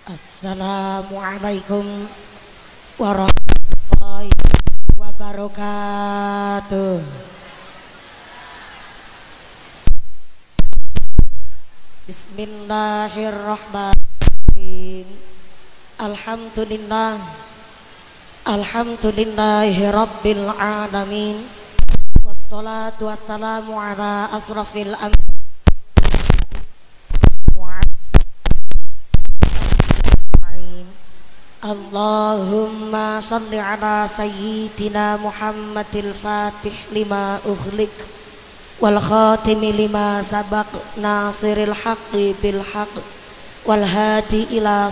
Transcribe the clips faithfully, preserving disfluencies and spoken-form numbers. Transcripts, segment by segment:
Assalamualaikum warahmatullahi wabarakatuh. Bismillahirrahmanirrahim. Alhamdulillah, alhamdulillahi rabbil alamin. Wassalatu wassalamu ala asrafil anbiya. Allahumma salli ala sayyidina Muhammadil fatih lima ughliq wal khatimi lima sabaq nasiril haqqi bil haqq wal hadi ila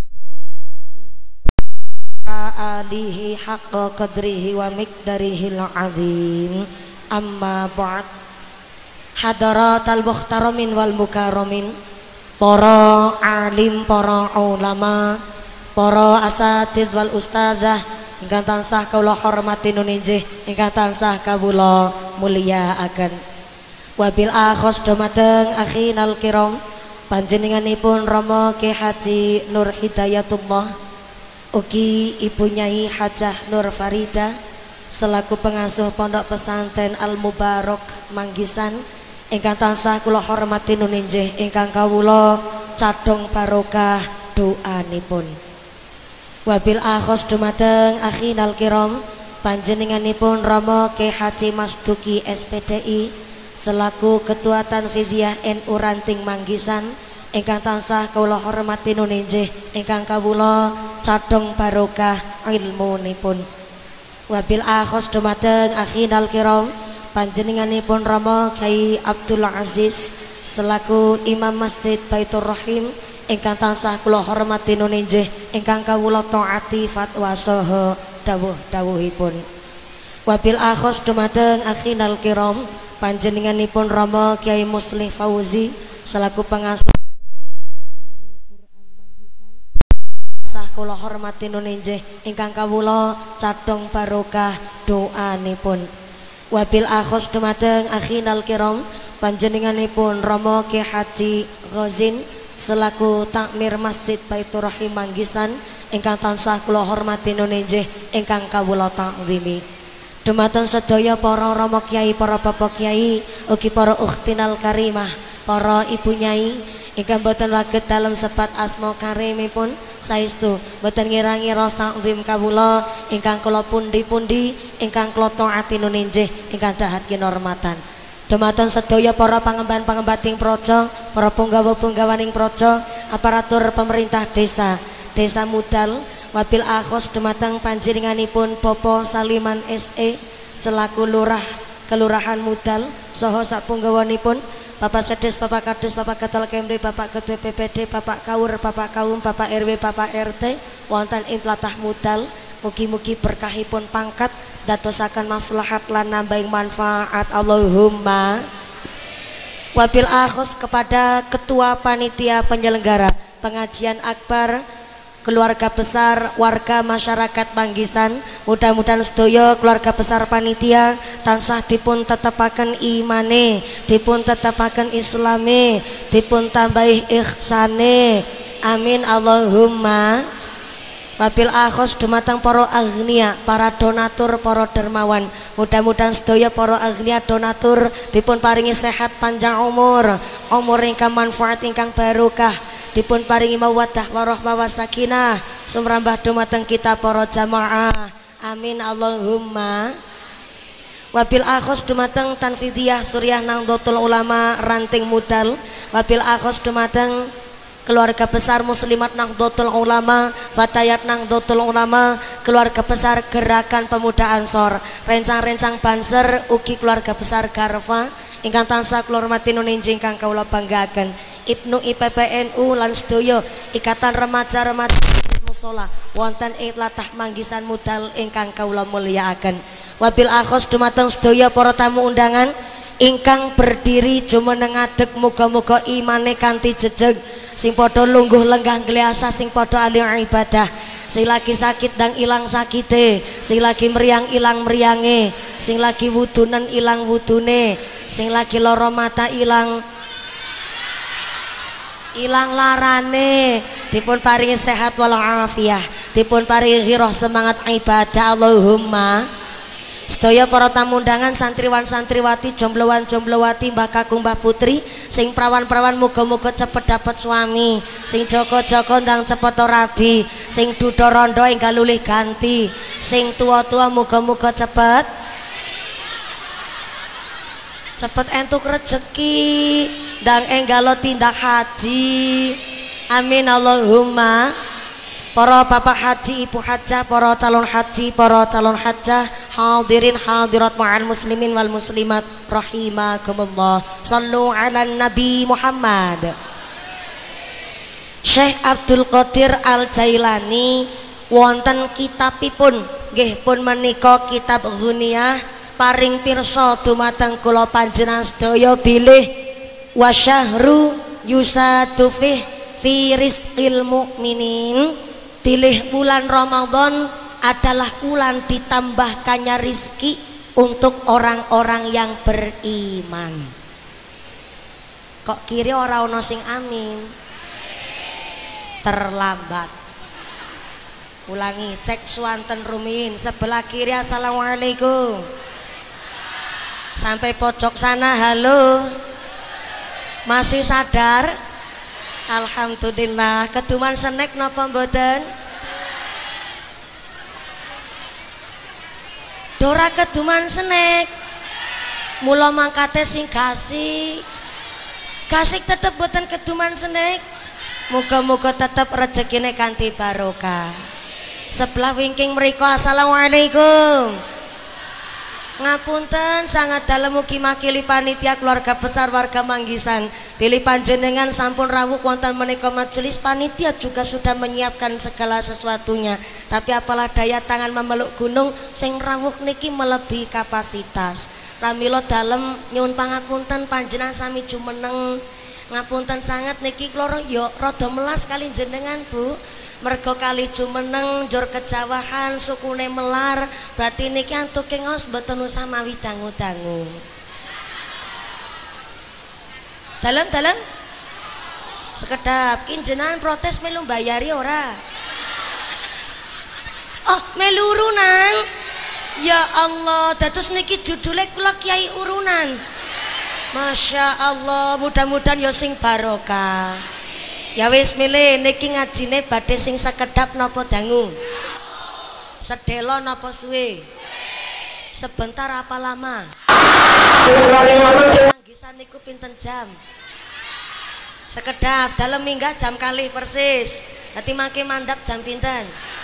alihi haqqa qadrihi wa miqdarihil azim. Amma ba'd. Hadaratal muhtaramin wal mukarramin, para alim, para ulama, para asatidz wal ustadzah ingkang tansah kawula hormati nuninjih, ingkang tansah kawula mulyakaken. Wabil akhos dumateng akhinal kiram, panjenenganipun Rama Ki Haji Nur Hidayatullah ugi Ibu Nyai Hajah Nur Farida selaku pengasuh Pondok Pesantren Al Mubarak Manggisan ingkang tansah kula hormati nuninjih, ingkang kawula cadhong barokah doanipun. Wabil akhos dumateng akhinal kiram, panjenenganipun Rama Ki Haji Mas Duki S P D I selaku Ketua Tanfidiyah N U Ranting Manggisan ingkang tansah kawula hormati nuninjih, ingkang kawula cadhong barokah ilmunipun. Wabil akhos dumateng akhinal kiram, panjenenganipun Rama Kyai Abdul Aziz selaku Imam Masjid Baitur Rahim ingkang tansah kula hormati nuninjih, ingkang kawula taati fatwa saha dawuh-dawuhipun. Wabil akhos dumateng akhinal kiram, panjenenganipun Rama Kyai Muslih Fauzi selaku pengasuh tansah kula hormati nuninjih, ingkang kawula cadhong barokah doanipun. Wabil akhos dumateng akhinal kiram, panjenenganipun Rama Ki Haji Ghazin selaku takmir Masjid Baitur Rahim Manggisan ingkang tansah kula hormati nuninjih, ingkang kawula takzimi. Dumateng sedaya para rama kyai, para bapak kyai, ugi para ukhtinal karimah, para ibu nyai ingkang boten waget dalem sebat asma karimipun, saestu boten ngira-ngira takzim kawula ingkang kula pundi-pundi, ingkang kula taati nuninjih, ingkang dahat kinurmatan. Dumateng sedaya para pangemban-pangembating praja, para punggawa-punggawaning praja, aparatur pemerintah desa, desa Mudal. Wabil akhos dumateng panjenenganipun Bapak Saliman S E selaku lurah Kelurahan Mudal saha sapunggawanipun Bapak Sedes, Bapak Kadus, Bapak Ketua Kemri, Bapak Ketua P P D, Bapak Kawur, Bapak Kaum, Bapak R W, Bapak R T wonten ing tlatah Mudal. Mugi-mugi berkahipun pangkat dadosaken maslahat lan nambahing manfaat, Allahumma. Wabil akhos kepada Ketua Panitia Penyelenggara Pengajian Akbar Keluarga Besar Warga Masyarakat Manggisan, mudah-mudahan sedaya keluarga besar panitia tansah dipun tetepaken imane, dipun tetepaken islame, dipun tambahi ihsane, amin Allahumma. Wabil akhos dumateng para agnia, para donatur, para dermawan, mudah-mudahan sedaya para agnia donatur dipun paringi sehat panjang umur, umur ingkang manfaat ingkang barokah, dipun paringi mawaddah warahmah wasakinah sumrambah dumateng kita para jamaah, amin Allahumma. Wabil akhos dumateng Tanfidiyah Suriah Nahdlatul Ulama Ranting Mudal, wabil akhos dumateng keluarga besar Muslimat Nahdlatul Ulama, Fatayat Nahdlatul Ulama, keluarga besar Gerakan Pemuda Ansor, rencang-rencang Banser, ugi keluarga besar Garfa ingkang tansah kula hormati nuninjih, ingkang kawula banggaken, Ibnu I P P N U lan sedaya ikatan remaja-remaja musala wonten ing tlatah Manggisan Mudal ingkang kawula mulyakaken. Wabil akhos dumateng sedaya para tamu undangan ingkang berdiri jumeneng ngadeg, muga-muga imane kanthi jejeg, sing padha lungguh lenggah gliasa, sing padha ahli ibadah, sing lagi sakit dan ilang sakite, sing lagi meriang ilang meriange, sing lagi wudunen ilang wudune, sing lagi loro mata ilang ilang larane, dipun paringi sehat walafiat, dipun paringi ghirah semangat ibadah Allahumma. Sedaya para tamu undangan santriwan santriwati jombloan jomblowati mbah kakung mbah putri sing prawan-prawan muga-muga cepet dapat suami, sing joko-joko ndang cepet rabi, sing duda rondo enggal lulih ganti, sing tua-tua muga-muga cepet cepet entuk rezeki ndang enggalo tindak haji. Amin Allahumma. Para bapak haji, ibu hajah, para calon haji, para calon hajah, hadirin hadirat ma'al muslimin wal muslimat rahimakumullah. Sallu ala Nabi Muhammad. Syekh Abdul Qadir Al Jailani wonten kitabipun nggih pun menika kitab Ghuniyah paring pirsa dumateng kula panjenengan sedaya bilih wasyahru yusatu fih fi rizqil mukminin. Pilih bulan Ramadan adalah bulan ditambahkannya rizki untuk orang-orang yang beriman. Kok kiri orang ono sing amin? Terlambat. Ulangi, cek suanten rumiyin sebelah kiri. Assalamualaikum. Sampai pojok sana halo. Masih sadar? Alhamdulillah. Keduman senek napa mboten? Dora keduman senek. Mula mangkate sing gasik. Gasik tetep mboten keduman senek. Muga-muga tetep rezekine kanthi barokah. Sebelah wingking mriko assalamualaikum. Ngapunten sangat dalem mugi makili panitia keluarga besar warga Manggisan. Pilih panjenengan sampun rawuh wonten menika majelis, panitia juga sudah menyiapkan segala sesuatunya. Tapi apalah daya tangan memeluk gunung sing rawuh niki melebihi kapasitas. Pramila dalem nyuwun pangapunten panjenengan sami jumeneng. Ngapunten sangat niki kula yo rada melas kali jenengan Bu. Mergo kali jumeneng jur kejawahan sukune melar berarti niki antuke ngos mboten usah mawi dangu-dangu. Dalem-dalem sekedap ki jenengan protes melu bayari ora? Oh, melu urunan. Ya Allah, dados niki judule kula Kiai Urunan. Masya Allah, mudah-mudahan yo sing barokah. Ya wis milih niki ngajine badhe sing sekedap napa dangu? Sedelo napa suwe? Sebentar apa lama? Manggisan niku pinten jam? Sekedap dalem minggah jam kalih persis. Dadi mangke mandap jam pinten?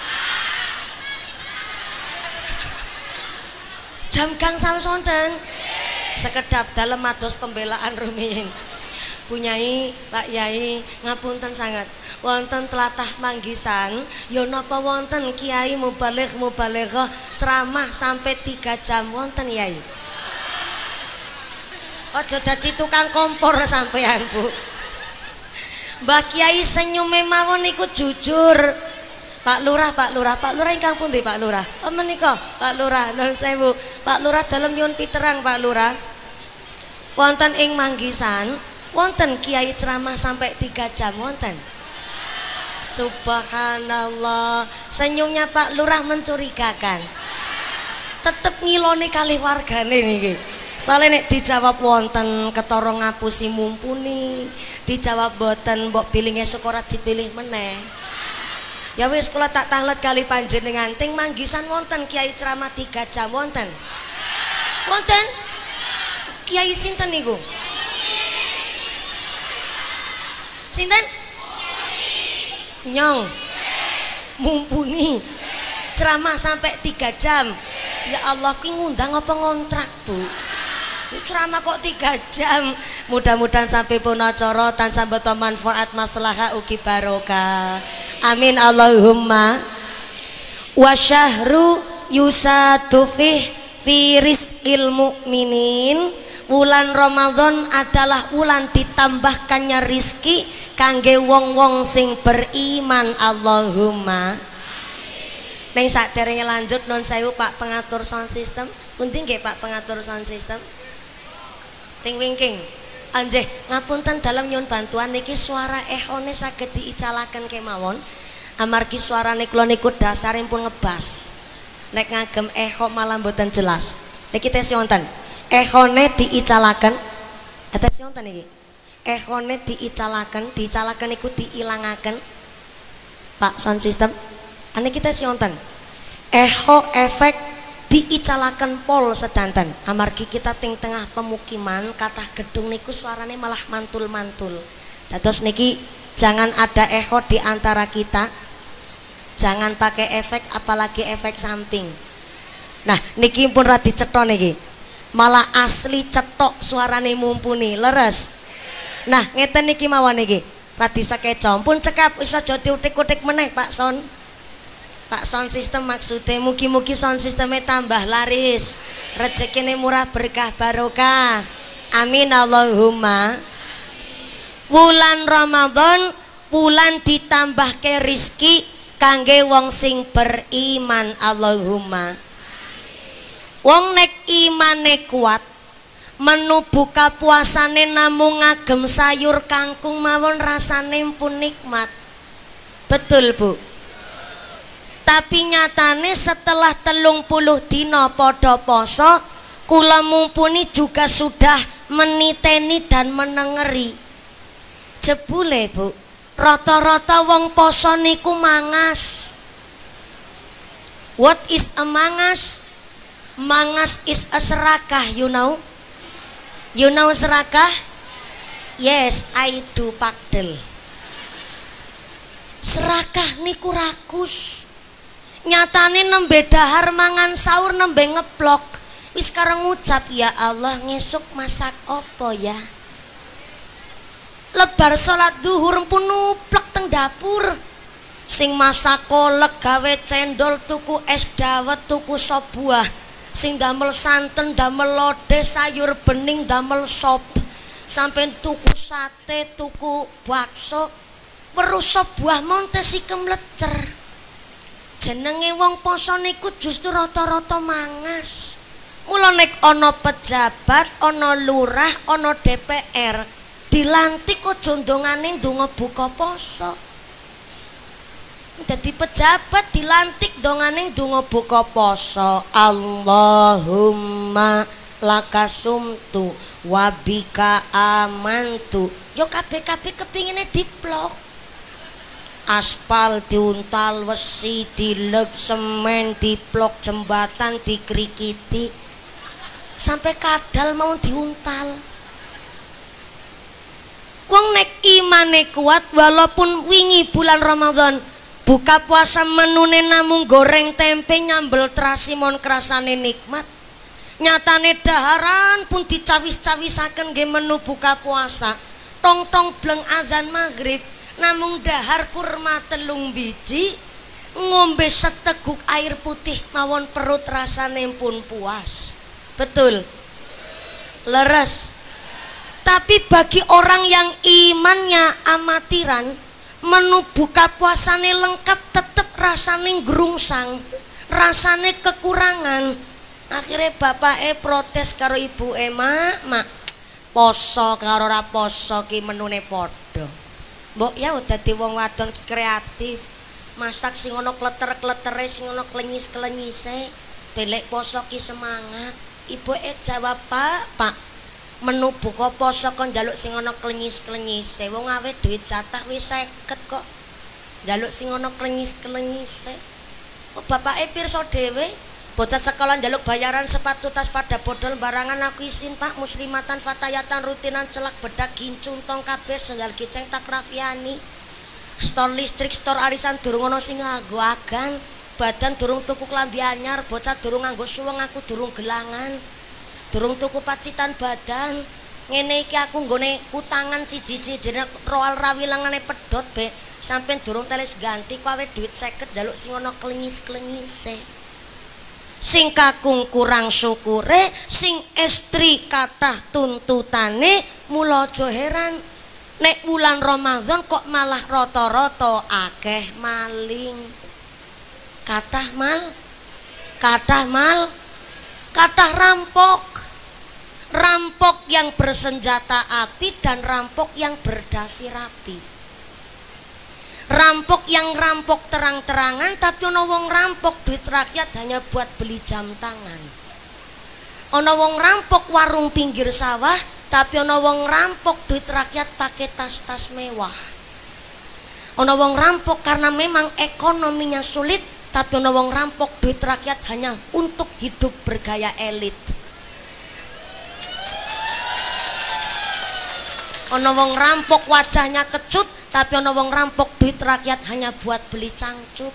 Jam gangsal sonten. Sekedap dalem mados pembelaan rumiyin. Punyai Pak Yai ngapunten sangat wonten tlatah Manggisan ya napa wonten kiai mubaligh mubalighah ceramah sampai tiga jam wonten Yai. Aja dadi tukang kompor sampean Bu. Mbah Kiai senyume mawon niku jujur. Pak Lurah, Pak Lurah, Pak Lurah ingkang pundi Pak Lurah? Oh menika Pak Lurah, nuwun sewu. Pak Lurah dalem nyuwun piterang Pak Lurah. Wonten ing Manggisan wonten kiai ceramah sampai tiga jam wonten. Subhanallah, senyumnya Pak Lurah mencurigakan. Tetep ngiloni kalih wargane niki. Soalnya nek dijawab wonten ketara ngapusi mumpuni, dijawab boten mbok pilih esuk ora dipilih meneh. Ya wis kula tak tanglet kali panjenengan ting Manggisan wonten kiai ceramah tiga jam wonten. Wonten? Kiai sinten niku? Sinten? Nyong mumpuni ceramah sampai tiga jam. Ya Allah, ki ngundang apa ngontrak Bu? Ceramah kok tiga jam. Mudah-mudahan sampai pun acara tansah beto manfaat maslahah ugi barokah. Amin Allahumma. Wa syahru yusatu fih fi rizqil mu'minin. Wulan Ramadan adalah wulan ditambahkannya rizki kangge wong-wong sing beriman. Allahumma. Neng saderenge lanjut non sewu Pak pengatur sound system. Pundi nggih Pak pengatur sound system? Ting wingking. Anjeh, ngapunten dalam nyun bantuan niki suara ehone saged diicalaken kemawon. Amargi suarane kula niku dasaripun ngebas. Nek ngagem eho malah mboten jelas. Niki tes wonten. Ehone diicalaken. Tes wonten iki. Ehone diicalaken, diicalaken niku diilangaken. Pak sound system. Ane kita wonten. Eho efek diicalaken pol sedanten. Amargi kita ting tengah pemukiman kathah gedung niku suarane malah mantul-mantul. Dados niki jangan ada eho di antara kita. Jangan pakai efek apalagi efek samping. Nah, niki pun radi cetha niki. Malah asli cetok suarane mumpuni, leres. Nah, ngeten niki mawon niki. Radi sakeca pun cekap wis aja diutik-utik meneh Pak Son. Pak sound system maksudnya mugi-mugi sound systemnya tambah laris, rezekine murah berkah barokah. Amin Allahumma. Wulan Ramadan wulan ditambah ke rizki kangge wong sing beriman. Allahumma. Wong nek imane kuat menu buka puasane namung ngagem sayur kangkung mawon rasane pun nikmat. Betul Bu. Tapi nyatane setelah telung puluh dino podo poso kula mumpuni juga sudah meniteni dan menengeri. Jebule Bu, rata-rata wong poso niku mangas. What is a mangas? Mangas is a serakah, you know? You know serakah? Yes, I do pakdel. Serakah niku rakus. Nyatane nembe dahar mangan sahur nembe ngeplok. Wis sekarang ngucap ya Allah ngesuk masak opo ya. Lebar salat duhur pun nuplek teng dapur. Sing masak kolek gawe cendol tuku es dawet tuku sop buah. Sing damel santen damel lodeh sayur bening damel sop. Sampai tuku sate tuku bakso. Weruh sop buah montes ikem lecer. Jenenge wong poso niku justru rata-rata mangas. Mula nek ana pejabat, ana lurah, ana D P R, dilantik aja ndongane ndonga buka poso. Dadi pejabat dilantik ndongane ndonga buka poso. Allahumma lakasumtu wabika amantu. Yo kabeh-kabeh kepingine diplok. Aspal diuntal, wesi dileg, semen diplok, jembatan dikrikiti, sampai kadal mau diuntal. Wong nek imane kuat walaupun wingi bulan Ramadan buka puasa menune namung goreng tempe nyambel terasi mon kerasane nikmat. Nyatane daharan pun dicawis-cawisaken nggih menu buka puasa. Tong-tong bleng azan maghrib namung dahar kurma telung biji, ngombe seteguk air putih mawon perut rasane pun puas. Betul? Leres. Tapi bagi orang yang imannya amatiran, menu buka puasane lengkap tetep rasane grungsang, rasane kekurangan. Akhirnya bapake protes karo ibu ema, mak poso karo ora poso ki menune padha. Mbok ya udah dadi wong wadon kreatif. Masak sing ana kleter-kletere, sing ana klenyis-klenyise. Belek poso ki semangat. Ibuke jawab, "Pak, Pak, menu buka poso kok njaluk sing ana klenyis-klenyise. Wong awet duit jatah wis seket kok. Njaluk sing ana klenyis-klenyise." Oh, bapake pirsa dhewe, bocah sekolah njaluk bayaran sepatu tas pada bodol barangan aku isin Pak, muslimatan fatayatan rutinan celak bedak gincung tong kabeh sendal giceng tak rafiani. Stor listrik stor arisan durung ana sing nganggo agan, badan durung tuku klambi anyar, bocah durung nganggo suweng aku durung gelangan. Durung tuku pacitan badan. Ngene iki aku nggone utangan siji-siji roal rawilangane pedhot be, sampean durung teles ganti kowe duit seket njaluk sing ana klenyis-klenyise. Sing kakung kurang syukure, sing estri kathah tuntutane, mula aja heran nek wulan Ramadan kok malah rata-rata akeh maling. Kathah mal, kathah mal, kathah rampok. rampok yang bersenjata api dan rampok yang berdasi rapi. Rampok yang rampok terang-terangan, tapi ono wong rampok duit rakyat hanya buat beli jam tangan. Ono wong rampok warung pinggir sawah, tapi ono wong rampok duit rakyat pakai tas-tas mewah. Ono wong rampok karena memang ekonominya sulit, tapi ono wong rampok duit rakyat hanya untuk hidup bergaya elit. Ono wong rampok wajahnya kecut, tapi ono wong rampok duit rakyat hanya buat beli cangcut.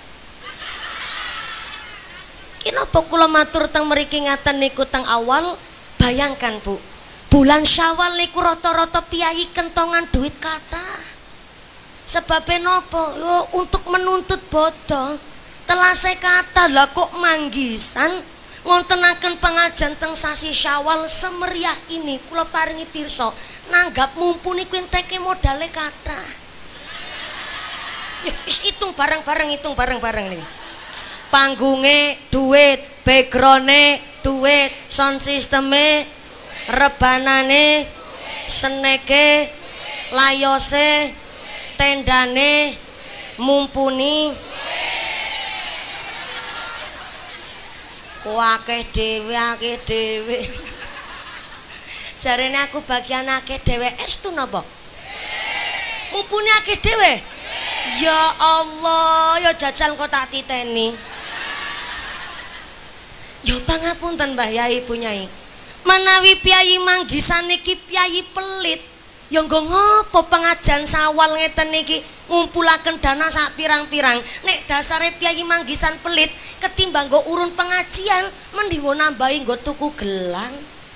Kinapa kula matur teng mriki ngaten niku teng awal, bayangkan Bu, bulan Syawal niku rata-rata piyayi kentongan duit kathah. Sebabnya nopo? Yo, untuk menuntut bodoh. Telah saya kata lah kok manggisan ngontenaken pengajian teng sasi Syawal semeriah ini kula paringi pirsa nanggap mumpuni kuwi enteke modale kathah. Ya wis hitung bareng-bareng, hitung bareng-bareng nih. Panggunge duit, backgrounde duit, sound sisteme, rebanane, seneke, layose, tendane, mumpuni, wakeh dhewe, akeh dhewe. Jarene aku bagian akeh dhewe estu napa? Mumpuni akeh dhewe. Ya Allah, ya jajal kok tak titeni. Ya pangapunten Mbah Yai Bu Nyai. Menawi piyayi manggisan niki piyayi pelit, ya nggo ngopo pengajian Syawal ngeten niki ngumpulaken dana sak pirang-pirang. Nek dasare piyayi manggisan pelit ketimbang nggo urun pengajian mending nggo nambahi nggo tuku gelang.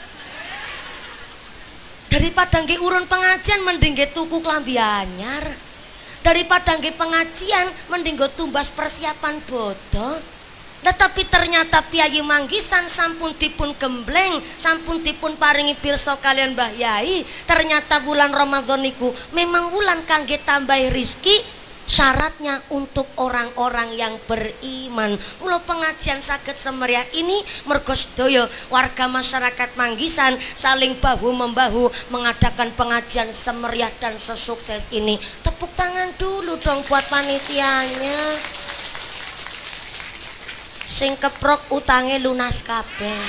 Daripada nggih urun pengajian mending nggih tuku klambi anyar. Daripada nggih pengajian mending nggo tumbas persiapan bodo. Tetapi ternyata piyayi manggisan sampun dipun gembleng, sampun dipun paringi pirsa kalian Mbah Yai. Ternyata bulan Ramadan niku memang bulan kangge tambah rizki, syaratnya untuk orang-orang yang beriman. Mula pengajian saged semeriah ini mergo sedaya warga masyarakat Manggisan saling bahu membahu mengadakan pengajian semeriah dan sesukses ini. Tepuk tangan dulu dong buat panitianya. Sing keprok utange lunas kabeh.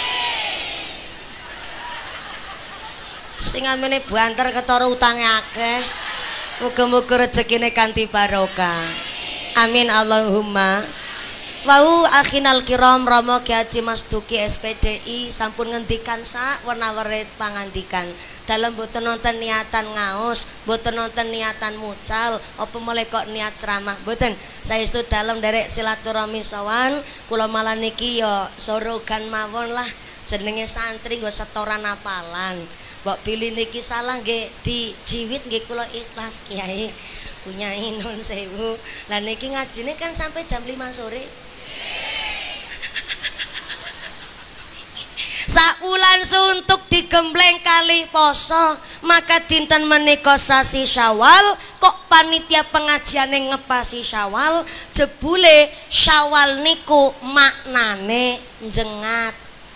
Sing amene banter ketara utange akeh. Muga-muga rezekine kanthi barokah. Amin Allahumma. Wau akhinal kiram Rama Ki Haji Mas Duki S P D I sampun ngendikan sak werna-weri pangandikan. Dalam boten nonton niatan ngaos, boten nonton niatan mucal, apa mulai kok niat ceramah boten. Saestu dalam derek silaturahmi sawan, kula malah niki yo sorogan mawon lah jenenge santri nggo setoran apalan. Mbok pilih niki salah nggih dijiwit nggih kula ikhlas Kiai. Punyai nun sewu. Lah niki ngajine kan sampai jam lima sore. Saulan suntuk digembleng kali poso, maka dinten menika sasi Syawal kok panitia pengajiane ngepasi Syawal, jebule Syawal niku maknane jengat.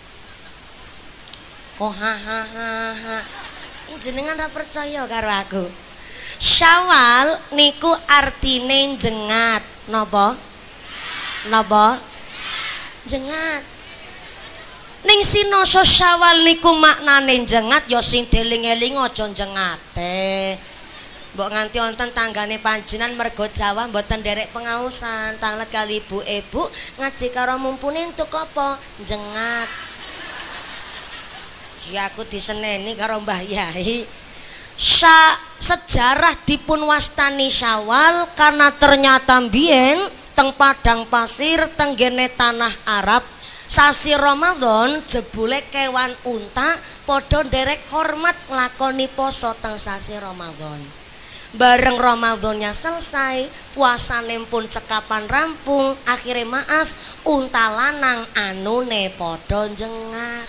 Oh ha ha ha ha. Jenengan ora percaya karo aku. Syawal niku artine jengat. Napa? Napa? Jengat. Ning sinoso Syawal niku maknane jengat ya sing deling-eling aja jengate. Mbok nganti wonten tanggane panjenengan mergo Jawa mboten nderek pengaosan, tanglet kali ibu-ibu ngaji karo mumpuni entuk apa? Jengat. Ya aku diseneni karo Mbah Yai. Sya, sejarah dipun wastani Syawal karena ternyata mbiyen teng padang pasir tenggene tanah Arab sasi Ramadan jebule kewan unta padha nderek hormat nglakoni poso teng sasi Ramadan. Bareng Ramadannya selesai, puasane pun cekapan rampung, akhirnya maaf unta lanang anune padha jengat.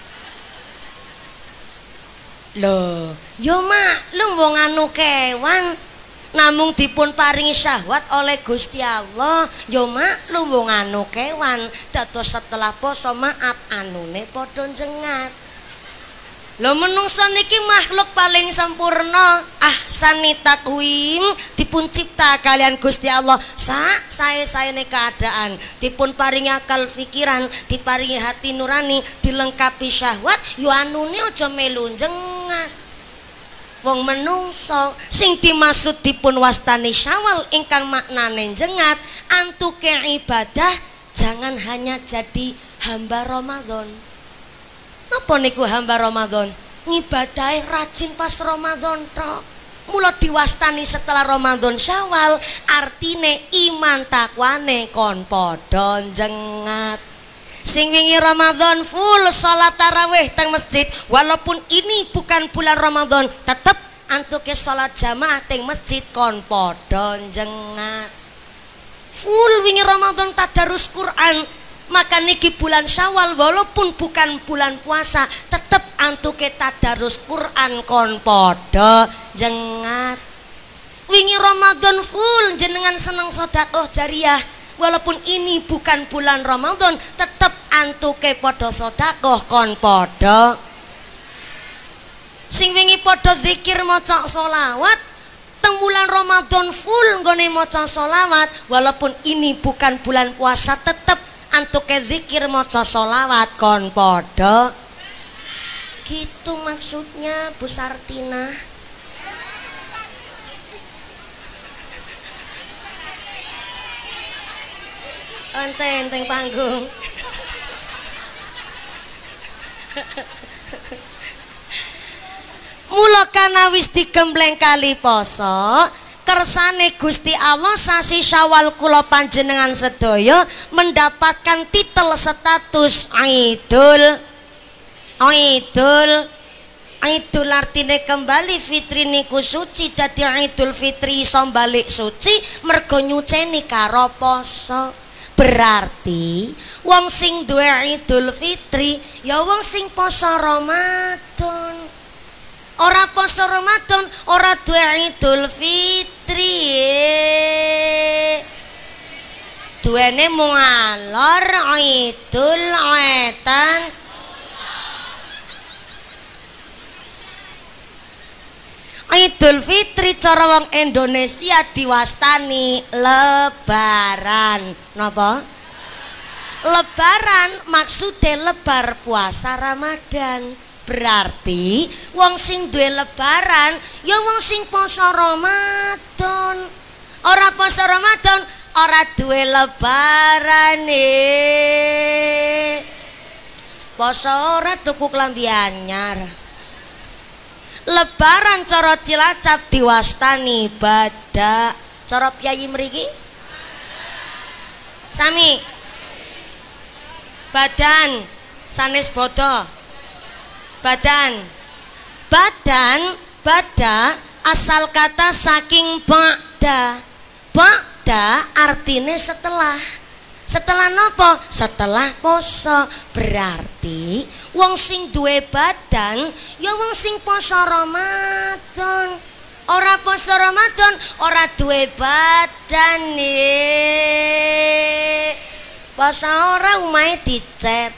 Loh, yo maklum wong anu kewan namung dipun paringi syahwat oleh Gusti Allah, yo maklum wong anu kewan dados setelah poso maaf anune padha jengat. Lho menungso niki makhluk paling sempurna, ahsani takwim, dipun cipta kalian Gusti Allah sak sae-saene keadaan, dipun paringi akal pikiran, diparingi hati nurani, dilengkapi syahwat, yo anune aja melu jengat. Wong menungso sing dimaksud dipun wastani Syawal ingkang maknane jengat, antuke ibadah jangan hanya jadi hamba Ramadan. Napa niku hamba Ramadan? Ngibadahe rajin pas Ramadan tok. Mula diwastani setelah Ramadan Syawal, artine iman takwane kon padha jengat. Sing wingi Ramadan full salat tarawih teng masjid, walaupun ini bukan bulan Ramadan, tetep antuke salat jamaah teng masjid kon padha jengat. Full wingi Ramadan tadarus Quran. Maka niki bulan Syawal walaupun bukan bulan puasa, tetep antuke tadarus Quran kon podo jengat. Wingi Ramadan full jenengan seneng sedekah jariyah, walaupun ini bukan bulan Ramadan, tetep antuke podo sedekah kon podo. Sing wingi podo zikir maca sholawat, teng bulan Ramadan full nggone maca sholawat, walaupun ini bukan bulan puasa, tetep antuke zikir maca sholawat kon podo. Gitu maksudnya Bu Sartina. Enteng-enteng panggung. Mula kana wis digembleng kali poso, kersane Gusti Allah sasi Syawal kula panjenengan sedaya mendapatkan titel status Idul Idul Idul artine kembali, fitri niku suci, dadi Idul Fitri iso balik suci mergo nyuceni karo poso. Berarti wong sing duwe Idul Fitri ya wong sing poso Ramadan. Ora poso Ramadan, ora duwe Idul Fitri. Duwene mung alor Idul Wetan. Idul Fitri cara wong Indonesia diwastani lebaran. Napa? Lebaran maksude lebar puasa Ramadan. Berarti wong sing duwe lebaran ya wong sing poso Ramadan. Ora poso Ramadan, ora duwe lebaran e. Poso ora tuku klambi anyar. Lebaran cara Cilacap diwastani badak. Cara piyayi mriki? Sami. Badan sanes bodo. Badan. Badan, bada asal kata saking ba'da. Ba'da artine setelah. Setelah nopo? Setelah poso. Berarti wong sing duwe badan ya wong sing poso Ramadan. Ora poso Ramadan, ora duwe badan nih. Poso ora umahe dicet.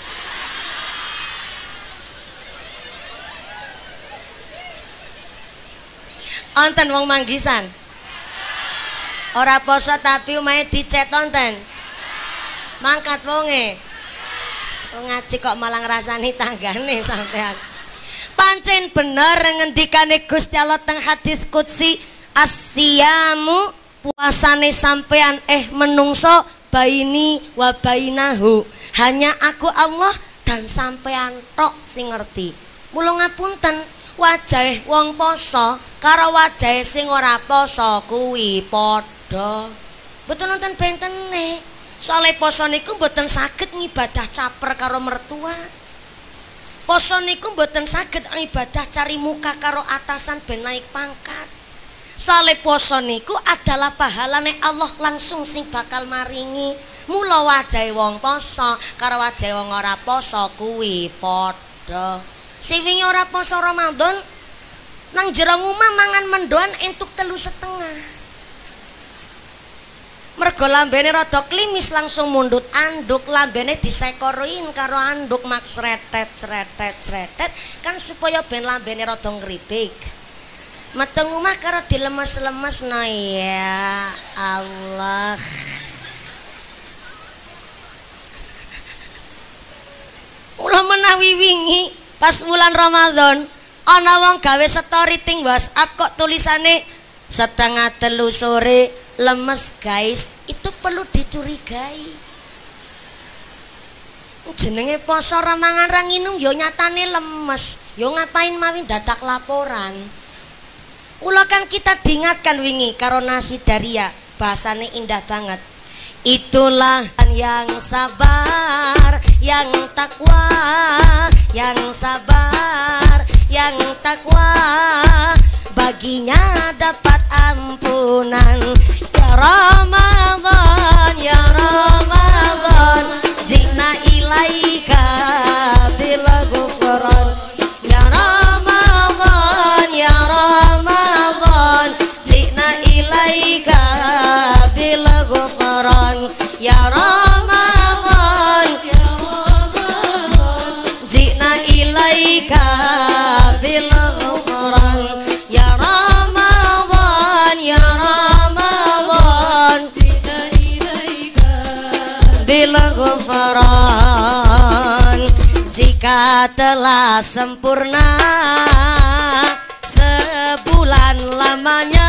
Onten wong manggisan. Ora poso tapi umahe dicet onten. Mangkat wonge. Ngaji kok malah ngrasani tanggane sampean. Pancen bener ngendikane Gusti Allah teng hadis qudsi, asyamu puasane sampean eh menungso baini wa bainahu. Hanya aku Allah dan sampean tok sing ngerti. Mula ngapunten, wajah wong poso karo wajah sing ora poso kuwi padha. Mboten nonton bentene. Soale poso niku mboten saged ngibadah caper karo mertua. Poso niku mboten saged ibadah cari muka karo atasan ben naik pangkat. Soale poso niku adalah pahalane Allah langsung sing bakal maringi. Mula wajahe wong poso karo wajahe wong ora poso kuwi padha. Sing wingi ora poso Ramadan nang jero omah mangan mendoan entuk telu setengah. mergo lambene rada klimis langsung mundut anduk, lambene disekoroin karo anduk mak sretet sretet sretet kan supaya ben lambene rada ngripik. Meteng omah karo dilemes-lemes no ya Allah. Mula menawi wingi pas bulan Ramadan ana wong gawe story ting WhatsApp kok tulisane setengah telu sore lemes guys, itu perlu dicurigai. Jenenge poso ora mangan ra nginum yo nyatane lemes, yo ngapain mawin dadak laporan. Kula kan kita diingatkan wingi karo nasi daria, bahasane indah banget. Itulah yang sabar, yang takwa, yang sabar, yang takwa, baginya dapat ampunan. Ya Ramadan, ya Ramadan, jina ilaika bil ghufran. Ya Ramadan, ya Ramadan, jina ilaika bil ghufran. Ya Ramadan, ya Ramadan, jina ilaika bil ghufran. Ya Ramadan, ya Ramadan, jina ilaika bil ghufran. Jika telah sempurna sebulan lamanya,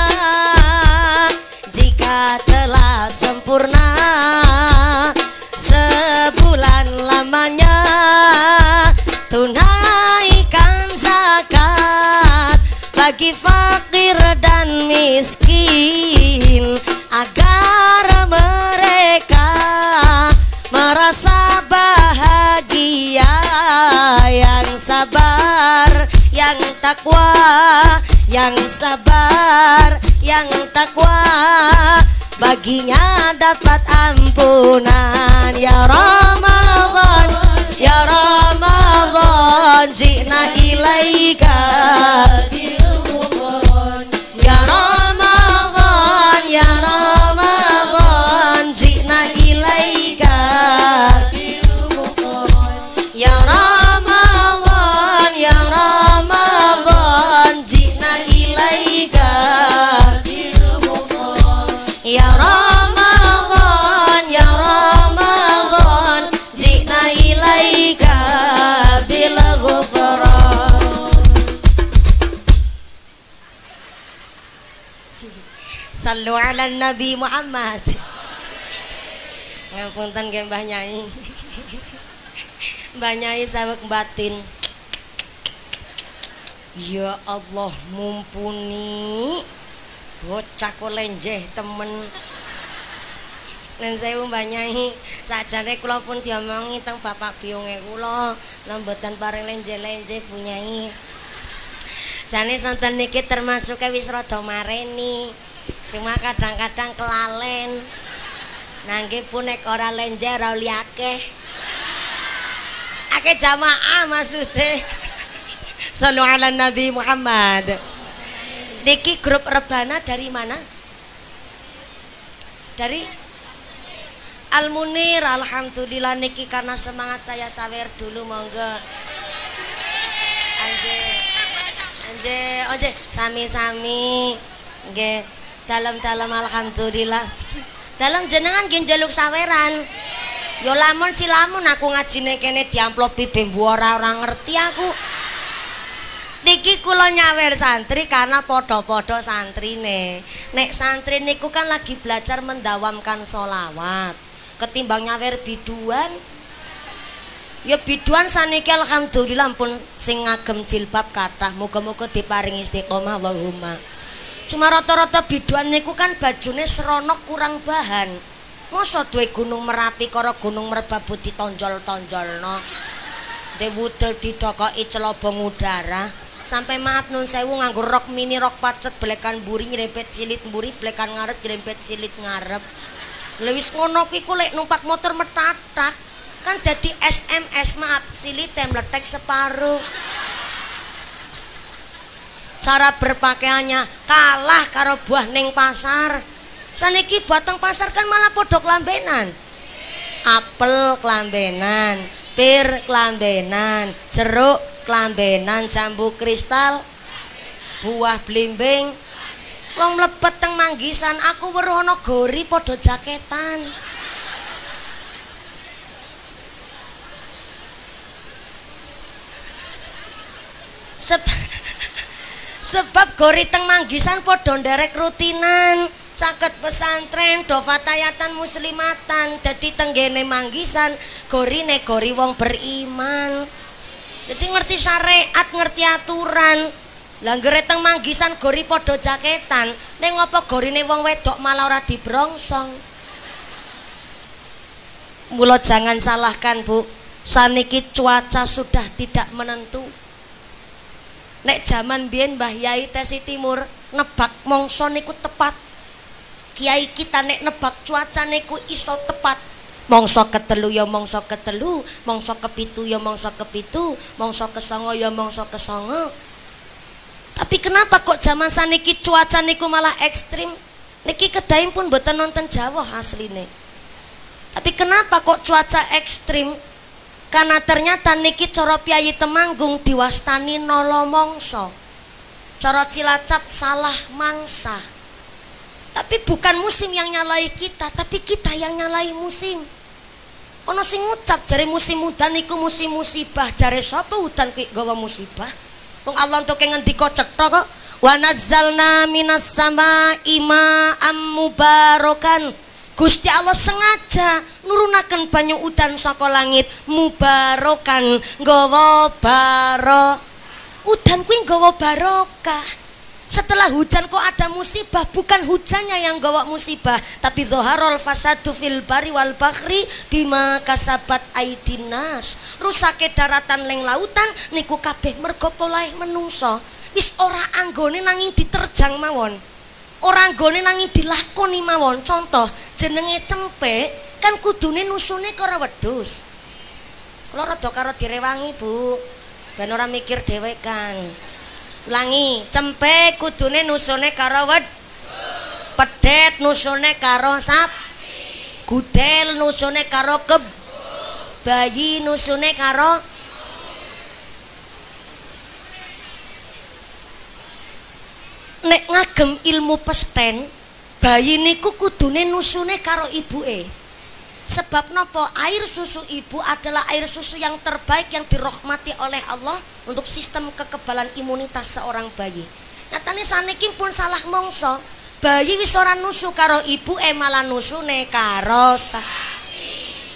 jika telah sempurna sebulan lamanya, tunaikan zakat bagi fakir dan miskin agar mereka merasa bahagia. Yang sabar, yang takwa, yang sabar, yang takwa, baginya dapat ampunan. Ya Ramadan, ya Ramadan, jina ilaika. Ya Ramadan, ya Ramadan, jina ilaika. Ya Ramadan, ya Ramadan, jina ilaika. Ya Ramadan, ya Ramadan, jina ilaika bil ghufran. Sallu ala Nabi Muhammad. Ngapunten nggih Mbah Nyai. Mbah Nyai saweg batin. Ya Allah mumpuni bocah kok lenjeh temen. Nen sewu Mbah Nyai, sakjane kula pun diomongi teng bapak biyunge kula, lan mboten paring lenje-lenje Bu Nyai. Jane sonten niki termasuk wis rada mareni. Cuma kadang-kadang kelalen. Nangge pun nek ora lenje ora uli akeh. Akeh jamaah maksude. Sallu ala Nabi Muhammad. Niki grup rebana dari mana? Dari Al Munir. Alhamdulillah niki karena semangat saya sawer dulu monggo. Anje. Anje, anje sami-sami. Nggih, dalam-dalam alhamdulillah. Dalam jenengan nggih njaluk saweran. Yo lamun si lamun aku ngajine kene diamplopi bembu ora ora ngerti aku. Niki kula nyawer santri karena podo-podo santrine. Nek santri niku kan lagi belajar mendawamkan sholawat. Ketimbang nyawer biduan, ya biduan saniki alhamdulillah pun sing ngagem jilbab kathah. Muga-muga diparingi istiqomah Allahumma. Cuma rata-rata biduan niku kan bajune seronok kurang bahan. Mosok duwe Gunung Merapi karo Gunung Merbabu ditonjol-tonjolno. Dewudel didokoki celobong udara. Sampai maaf nun sewu nganggo rok mini rok pacet belekan buri nyerempet silit buri belekan ngarep nyerempet silit ngarep. Lewis ngono kuwi ku lek numpak motor metatak kan dadi S M S maaf silit meletek separuh. Cara berpakaiannya kalah karo buah ning pasar. Saniki batang pasar kan malah podok lambenan. Apel kelambenan, pir kelambenan, jeruk kelambenan, jambu kristal, buah blimbing. Wong mlebet teng Manggisan, aku weruh ana gori padha jaketan. Seb sebab gori teng Manggisan padha nderek rutinan. Caket pesantren do fatayatan muslimatan, dadi tenggene Manggisan gorine gori wong beriman. Jadi ngerti syariat, ngerti aturan. Lah nggere teng Manggisan gori padha jaketan, ning apa gorine wong wedok malah ora dibrongsong. Mula jangan salahkan, Bu. Saniki cuaca sudah tidak menentu. Nek zaman biyen Mbah Yai Tesi Timur nebak mongso niku tepat. Kiai kita nek nebak cuaca niku iso tepat. Mongso ketelu ya mongso ketelu, mongso kepitu ya mongso kepitu, mongso kesongo ya mongso kesongo. Tapi kenapa kok zaman saniki cuaca niku malah ekstrim? Niki kedaim pun mboten nonton Jawa asline. Tapi kenapa kok cuaca ekstrim? Karena ternyata niki cara Piyayi Temanggung diwastani nolo mongso. Cara Cilacap salah mangsa. Tapi bukan musim yang nyalai kita, tapi kita yang nyalai musim. Ono sing ngucap jare musim udan niku musim musibah. Jare sapa udan kuwi gawa musibah? Wong Allah entuk ngendika cetha kok. Wa nazzalna minas samaa'i ma'am mubarakan. Gusti Allah sengaja nurunaken banyu udan saka langit mubarakan, gawa baro. Udan kuwi gawa barokah. Setelah hujan kok ada musibah, bukan hujannya yang gawa musibah, tapi dzaharul fasadu fil bari wal bahri bima kasabat aidinas. Rusake daratan leng lautan niku kabeh mergo polahe menungso. Wis ora anggone nanging diterjang mawon. Ora anggone nanging dilakoni mawon. Contoh, jenenge cempek kan kudune nusune karo wedhus. Kula rada karo direwangi, Bu. Ben ora mikir dhewekan. Ulangi, cempek kudune nusune karo wed, pedet nusune karo sap, gudel nusune karo keb, bayi nusune karo. Nek ngagem ilmu pesten, bayi niku kudune nusune karo ibuke. Sebab nopo, air susu ibu adalah air susu yang terbaik yang dirahmati oleh Allah untuk sistem kekebalan imunitas seorang bayi. Nyatane saniki pun salah mongso. Bayi wis ora nusu karo ibu e malah nusune karo sapi.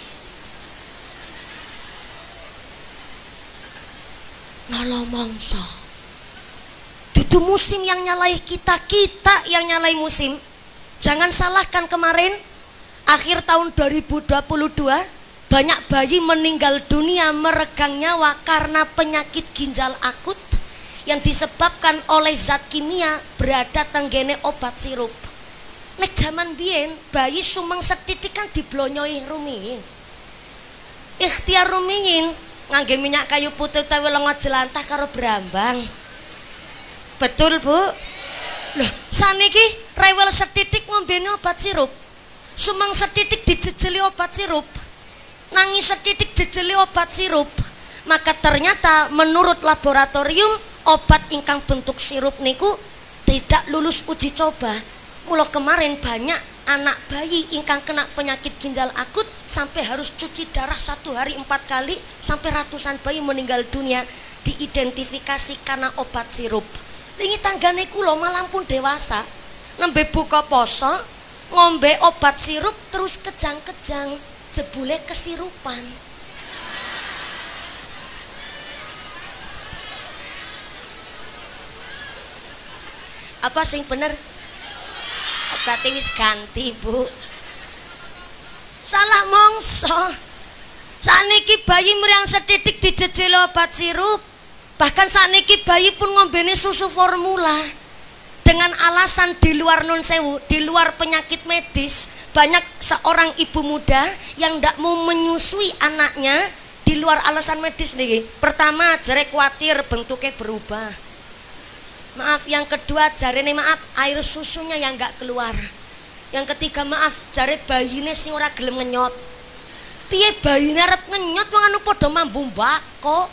Nolo mongso. Dudu musim yang nyalai kita, kita yang nyalai musim. Jangan salahkan kemarin akhir tahun dua ribu dua puluh dua banyak bayi meninggal dunia meregang nyawa karena penyakit ginjal akut yang disebabkan oleh zat kimia berada tenggene obat sirup. Nek zaman biyen bayi sumeng setitik kan diblonyoi rumiyin. Ikhtiar rumiyin ngangge minyak kayu putih utawi lenga jelantah karo brambang. Betul, Bu? Loh, saniki rewel setitik ngombene obat sirup. Sumeng setitik dijejeli obat sirup, nangis setitik jejeli obat sirup, maka ternyata menurut laboratorium obat ingkang bentuk sirup niku tidak lulus uji coba. Mula kemarin banyak anak bayi ingkang kena penyakit ginjal akut sampai harus cuci darah satu hari empat kali, sampai ratusan bayi meninggal dunia diidentifikasi karena obat sirup. Ini tanggane kula malah pun dewasa nembe buka poso ngombe obat sirup terus kejang-kejang, jebule kesirupan. Apa sing bener? Berarti wis ganti, Bu. Salah mongso. Saniki bayi meriang setitik dijejeli obat sirup. Bahkan saniki bayi pun ngombene susu formula. Dengan alasan di luar nun sewu, di luar penyakit medis, banyak seorang ibu muda yang tidak mau menyusui anaknya di luar alasan medis nih. Pertama, jare khawatir bentuknya berubah. Maaf, yang kedua jarene maaf air susunya yang nggak keluar. Yang ketiga maaf, jare bayine sing ora gelem ngenyot. Piye bayine arep ngenyot wong anu padha mambu mbako.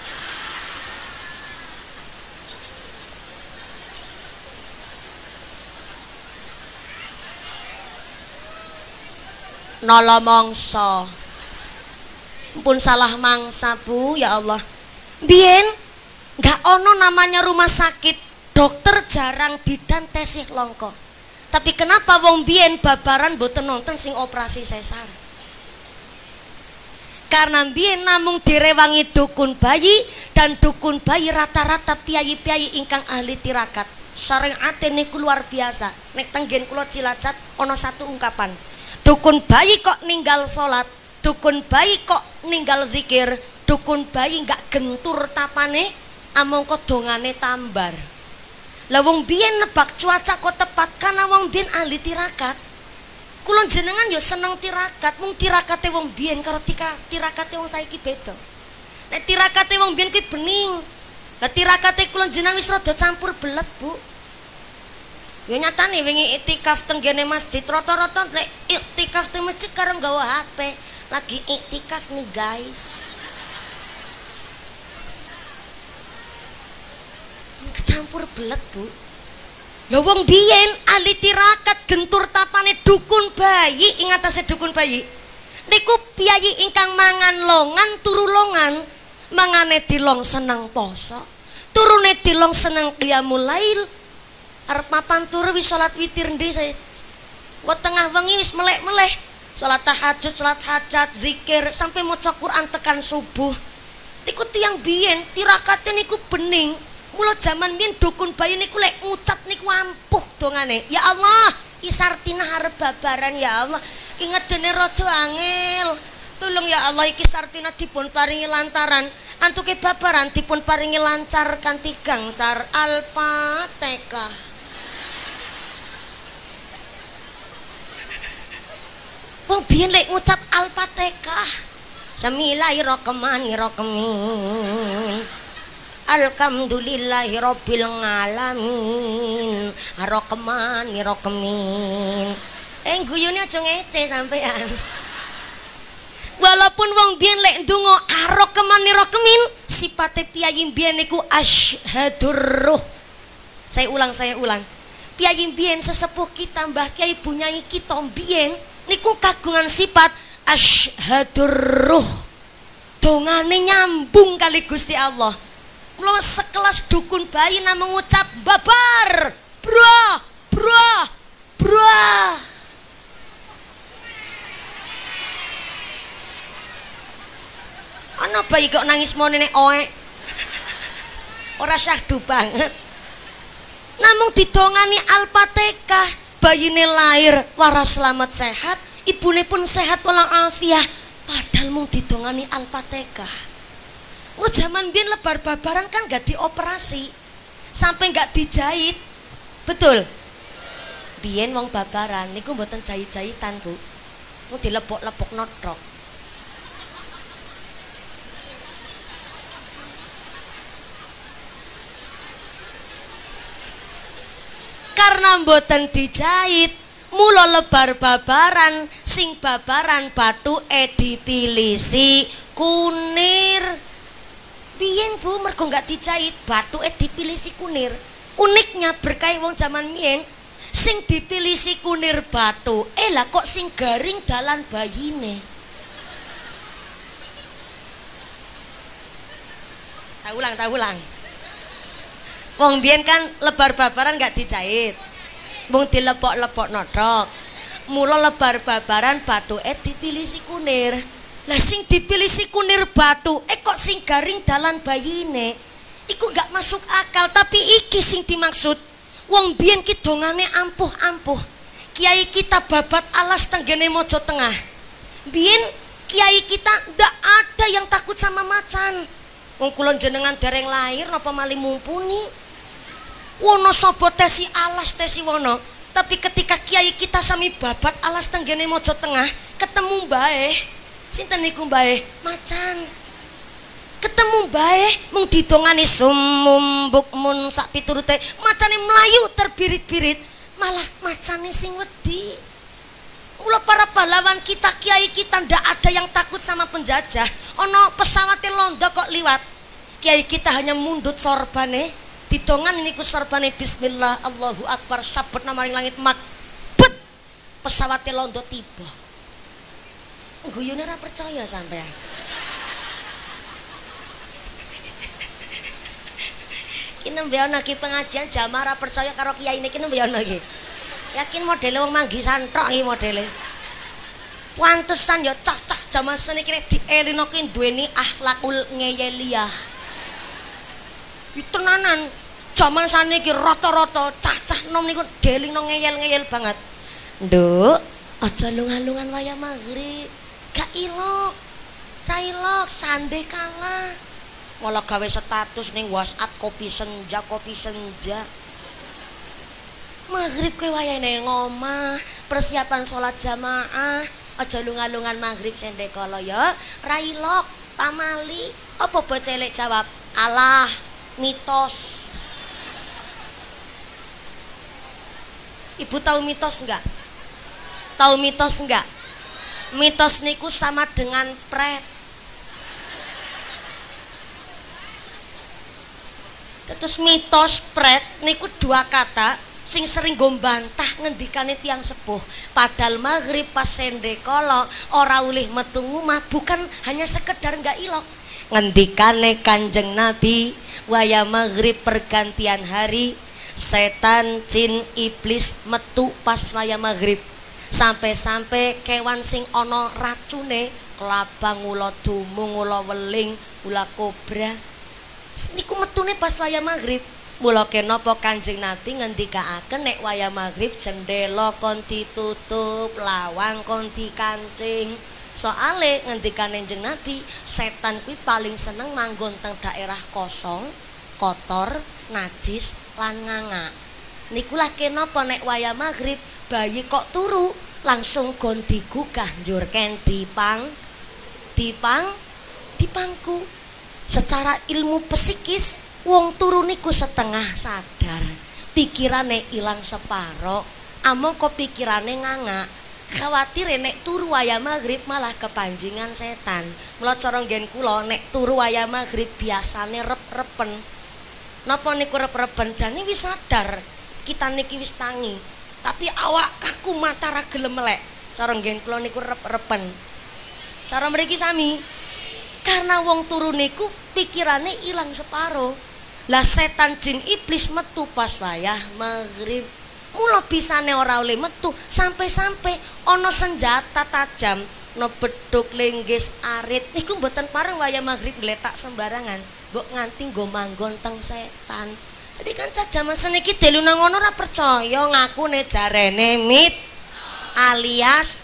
Nala mangsa. Pun salah mangsa Bu, ya Allah. Biyen nggak ono namanya rumah sakit, dokter jarang, bidan tesih longko. Tapi kenapa wong biyen babaran boten nonton sing operasi sesar? Karena biyen namung direwangi dukun bayi, dan dukun bayi rata-rata piyayi-piyayi ingkang ahli tirakat. Syariate niku luar biasa. Nek tenggen kula Cilacap ono satu ungkapan. Dukun bayi kok ninggal salat, dukun bayi kok ninggal zikir, dukun bayi nggak gentur tapane, among kok dongane tambar. Lah wong biyen nebak cuaca kok tepat karena wong biyen ahli tirakat. Kula jenengan ya seneng tirakat, mung tirakate wong biyen karo tika tirakate wong saiki beda. Nek tirakate wong biyen kuwi bening. Lah tirakate kula jenengan wis rada campur belet, Bu. Ya nyatane wingi iktikaf teng gene masjid rata-rata nek iktikaf teng masjid karo nggawa H P, lagi iktikaf nih guys. Kecampur belet Bu. Lha wong biyen ahli tirakat gentur tapane dukun bayi, ingat ase dukun bayi. Niku piyayi ingkang mangan longan turu longan, mangane dilong seneng poso, turune dilong seneng qiyamul lail. Arep papan turu wis salat witir ndi saya. Kok tengah wengi wis melek-meleh, salat tahajud, salat hajat, zikir sampai maca Quran tekan subuh. Niku tiyang biyen tirakate niku bening. Mula jaman biyen dukun bayi niku lek ngucap niku ampuh dongane. Ya Allah, Ki Sartina arep babaran ya Allah. Ki ngedene rada angel. Tolong ya Allah iki Sartina dipun paringi lantaran. Antuke babaran dipun paringi lancar kanthi gangsar Al-Fatihah. Wong biyen lek ngucap Al-Fatihah. Bismillahirrahmanirrahim. Alhamdulillahi rabbil ngalamin. Ar-Rahmanir-Rahim. Eh guyune aja ngece sampean. Walaupun wong biyen lek ndonga Ar-Rahmanir-Rahim, sipate piyayi biyen niku asyhadur ruh. Saya ulang, saya ulang. Piyayi biyen sesepuh kita Mbah Kyai Bunyai kita biyen niku kagungan sifat asyhadur ruh. Dongane nyambung kali Gusti Allah. Mula sekelas dukun bayi namung ngucap babar, bro, bro, bro. Ana bayi kok nangis mau nenek oek. Ora syahdu banget. Namung didongani Al-Fatihah, bayine lahir waras selamat sehat, ibune pun sehat walafiat. Padahal mung didongani Al-Fatihah. Lu zaman biyen lebar babaran kan gak dioperasi, sampai gak dijahit, betul? Biyen wong babaran niku mboten jahit-jahitan Bu, mau dilepok-lepok notrok. Karena mboten dijahit, mula lebar babaran, sing babaran batu e dipilisi kunir. Biyen Bu mergo nggak dijahit, batu eh dipilih si kunir. Uniknya berkah wong zaman biyen, sing dipilih si kunir batu, eh lah kok sing garing dalan bayine. Tak ulang, tak ulang. Wong biyen kan lebar babaran nggak dijahit, mung dilepok-lepok notrok. Mula lebar babaran batu eh dipilih si kunir. Lah sing dipilih si kunir batu, eh kok sing garing dalan bayine. Iku gak masuk akal, tapi iki sing dimaksud. Wong biyen ki dongane ampuh-ampuh. Kiai kita babat alas tenggene Mojo Tengah. Biyen kiai kita ndak ada yang takut sama macan. Wong kula jenengan dereng lahir napa malih mumpuni. Wono sapa tesi alas tesi wono. Tapi ketika kiai kita sami babat alas tenggene Mojo Tengah, ketemu mbae. Sinten niku mbae? Macan. Ketemu mbae mung didongani sumum bukmun sak piturute, macane mlayu terbirit-birit, malah macane sing wedi. Mula para pahlawan kita, kiai kita ndak ada yang takut sama penjajah. Ono pesawatnya londo kok liwat, kiai kita hanya mundut sorbane, didongan niku sorbane bismillah Allahu akbar sabet namaring langit mak bet pesawatnya londo tiba. Guyune ora percaya sampean. Ki nembe ana ki pengajian jamaah ora percaya karo kiai niki nembe ana iki. Yakin modele wong manggi santrok iki modele. Pantesan ya cah-cah jaman seniki nek dielino ki duweni akhlakul ngeyeliah. Iki tenanan. Jaman saniki rata-rata cah-cah nom niku delingno ngeyel-ngeyel banget. Nduk, aja lungan-lungan wayah maghrib. Gak ilok. Ra ilok sande kalah. Malah gawe status ning WhatsApp kopi senja, kopi senja. Maghrib kowe wayane ngomah, persiapan sholat jamaah, aja lungan-lungan maghrib sendekala ya. Ra ilok, pamali. Apa bocelek jawab? Alah, mitos. Ibu tahu mitos enggak? Tahu mitos enggak? Mitos niku sama dengan pret. Terus mitos pret niku dua kata sing sering gombantah ngendikane tiang sepuh. Padahal maghrib pas sendekala ora ulih metu omah bukan hanya sekedar enggak ilok. Ngendikane Kanjeng Nabi waya maghrib pergantian hari, setan, jin, iblis metu pas waya maghrib. Sampai-sampai kewan sing ana racune, kelabang, ula dumung, ula weling, ula kobra niku metune pas waya maghrib. Mula kenapa Kanjeng Nabi ngendikaaken nek waya maghrib jendela kon ditutup, lawang kon dikancing. Soale ngendikane Kanjeng Nabi, setan kuwi paling seneng manggon teng daerah kosong, kotor, najis lan nganga. Niku lah kenapa nek waya maghrib bayi kok turu langsung kon digugah njur ken dipang dipang dipangku. Secara ilmu psikis wong turu niku setengah sadar, pikirane ilang separo, among kok pikirane nganga. Khawatir nek turu waya maghrib malah kepanjingan setan. Mula cara nggen kula nek turu waya maghrib biasane rep-repen. Napa niku rep-repen? Jane wis sadar kita niki wis tangi, tapi awak kaku mata ra gelem melek. Cara nggen kula niku rep-repen. Cara mriki sami. Karena wong turu niku pikirane ilang separo. Lah setan jin iblis metu pas wayah maghrib. Mula bisane ora oleh metu sampai-sampai ana senjata tajam, no beduk, lenggis, arit niku mboten pareng wayah maghrib gletak sembarangan. Mbok nganti nggo manggon teng setan. Tapi kan cah jaman seniki deluna ngono ora percaya ngakune jarene mit alias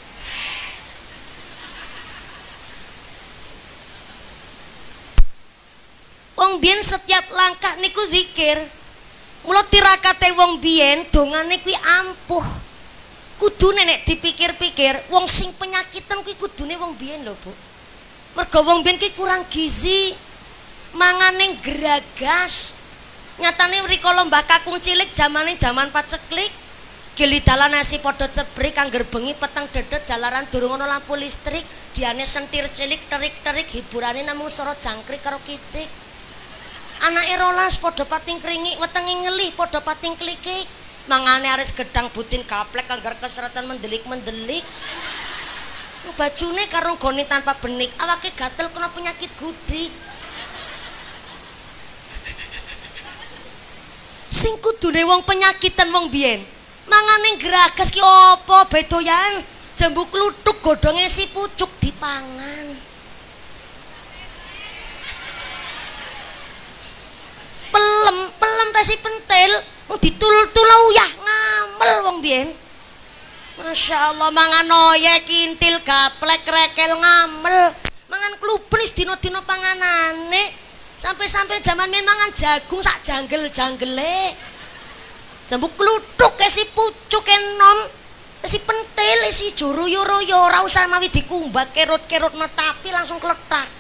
wong biyen setiap langkah niku zikir. Mula tirakate wong biyen dongane kuwi ampuh. Kudune nek dipikir-pikir wong sing penyakitan kuwi kudune wong biyen lho, Bu. Mergo wong biyen ki kurang gizi. Mangane geragas. Nyatane rikala Mbah Kakung cilik zamane jaman paceklik, gili dalan nasi padha cebrik angger bengi peteng dedet jalaran durung ana lampu listrik, diane sentir cilik terik-terik hiburane namung swara jangkrik karo kicik. Anake rolas padha pating kringik wetenge ngelih padha pating klikik. Mangane aris gedang butin gaplek anggar keseretan mendelik-mendelik. Bajune karo gone tanpa benik, awake gatel kena penyakit gudik. Sing kudune wong penyakitan wong biyen. Mangane gragas ki apa bedoyan? Jambu kluthuk godhonge si pucuk dipangan. Pelem, pelem tasi pentil, mau ditul-tul uyah ngamel wong biyen. Masya Allah mangan oyek, kintil, gaplek, rekel, ngamel. Mangan kluben is dino-dino panganane. Sampai-sampai zaman biyen mangan jagung sak janggel-janggele. Jambu kluthuk ke si pucuk enom, si pentil, si juruyo-royo ora usah mawi dikumbat kerut-kerut metapi langsung kletak.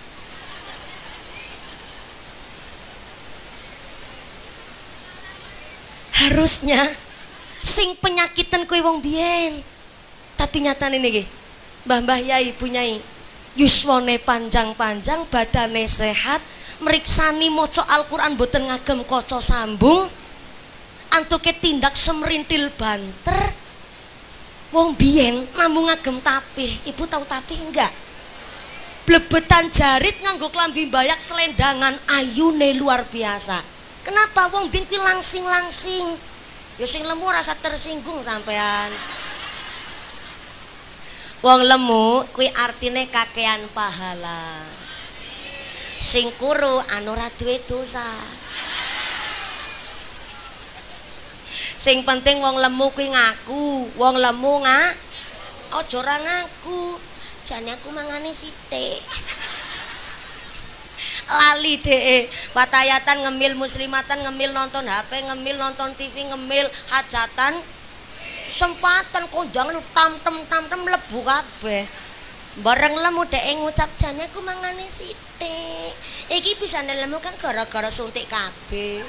Harusnya sing penyakitan kowe wong biyen. Tapi nyatane niki mbah-mbah yai punyai yuswane panjang-panjang, badane sehat, meriksani maca Al-Qur'an boten ngagem kaca sambung, antuke tindak semerintil banter. Wong biyen namung ngagem tapih. Ibu tahu tapih enggak? Blebetan jarit nganggo klambi bayak selendangan, ayune luar biasa. Kenapa? Wong biyen kuwi langsing-langsing. Ya sing lemu rasa tersinggung sampean. Wong lemu kuwi artine kakean pahala. Sing kuru anu ora duwe dosa. Sing penting wong lemu kuwi ngaku, wong lemu nga aja ora ngaku. Jane aku mangane sithik. Lali dhek, fatayatan ngemil, muslimatan ngemil, nonton H P ngemil, nonton T V ngemil, hajatan sempatan kondangan tam-tem tam-tem mlebu kabeh. Bareng lemu dhek ngucap jane aku mangane sithik. Iki pisane lemu kan gara-gara suntik kabeh.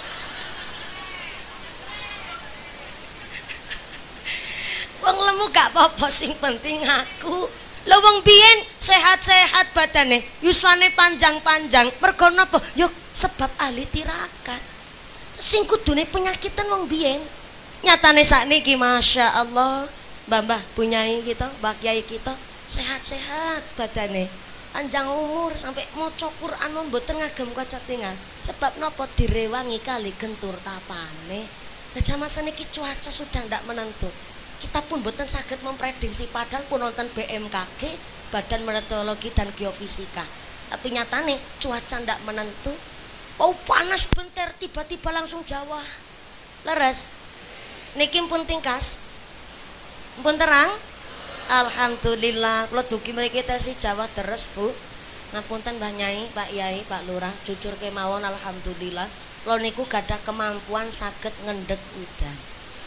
Wong lemu gak apa-apa, sing penting aku. Lho wong biyen sehat-sehat badane, yuswane panjang-panjang. Mergo napa? Ya sebab ahli tirakat. Sing kudune penyakitan wong biyen. Nyatane sakniki masya Allah, mbah-mbah punyai kita, mbah kiai kita sehat-sehat badane. Panjang umur sampai maca Quran mboten ngagem kaca tinggal. Sebab napa? Direwangi kali gentur tapane. Lah jaman saniki cuaca sudah ndak menentu. Kita pun boten saged memprediksi, padahal pun nonton B M K G, Badan Meteorologi dan Geofisika. Tapi nyatane cuaca ndak menentu. Oh panas bentar tiba-tiba langsung Jawa. Leres. Niki pun tingkas. Pun terang. Alhamdulillah. Kula dugi mriki tesi Jawa deres, Bu. Ngapunten Mbah Nyai, Pak Yai, Pak Lurah, jujur kemawon alhamdulillah. Kula niku gadah kemampuan saged ngendhek udan.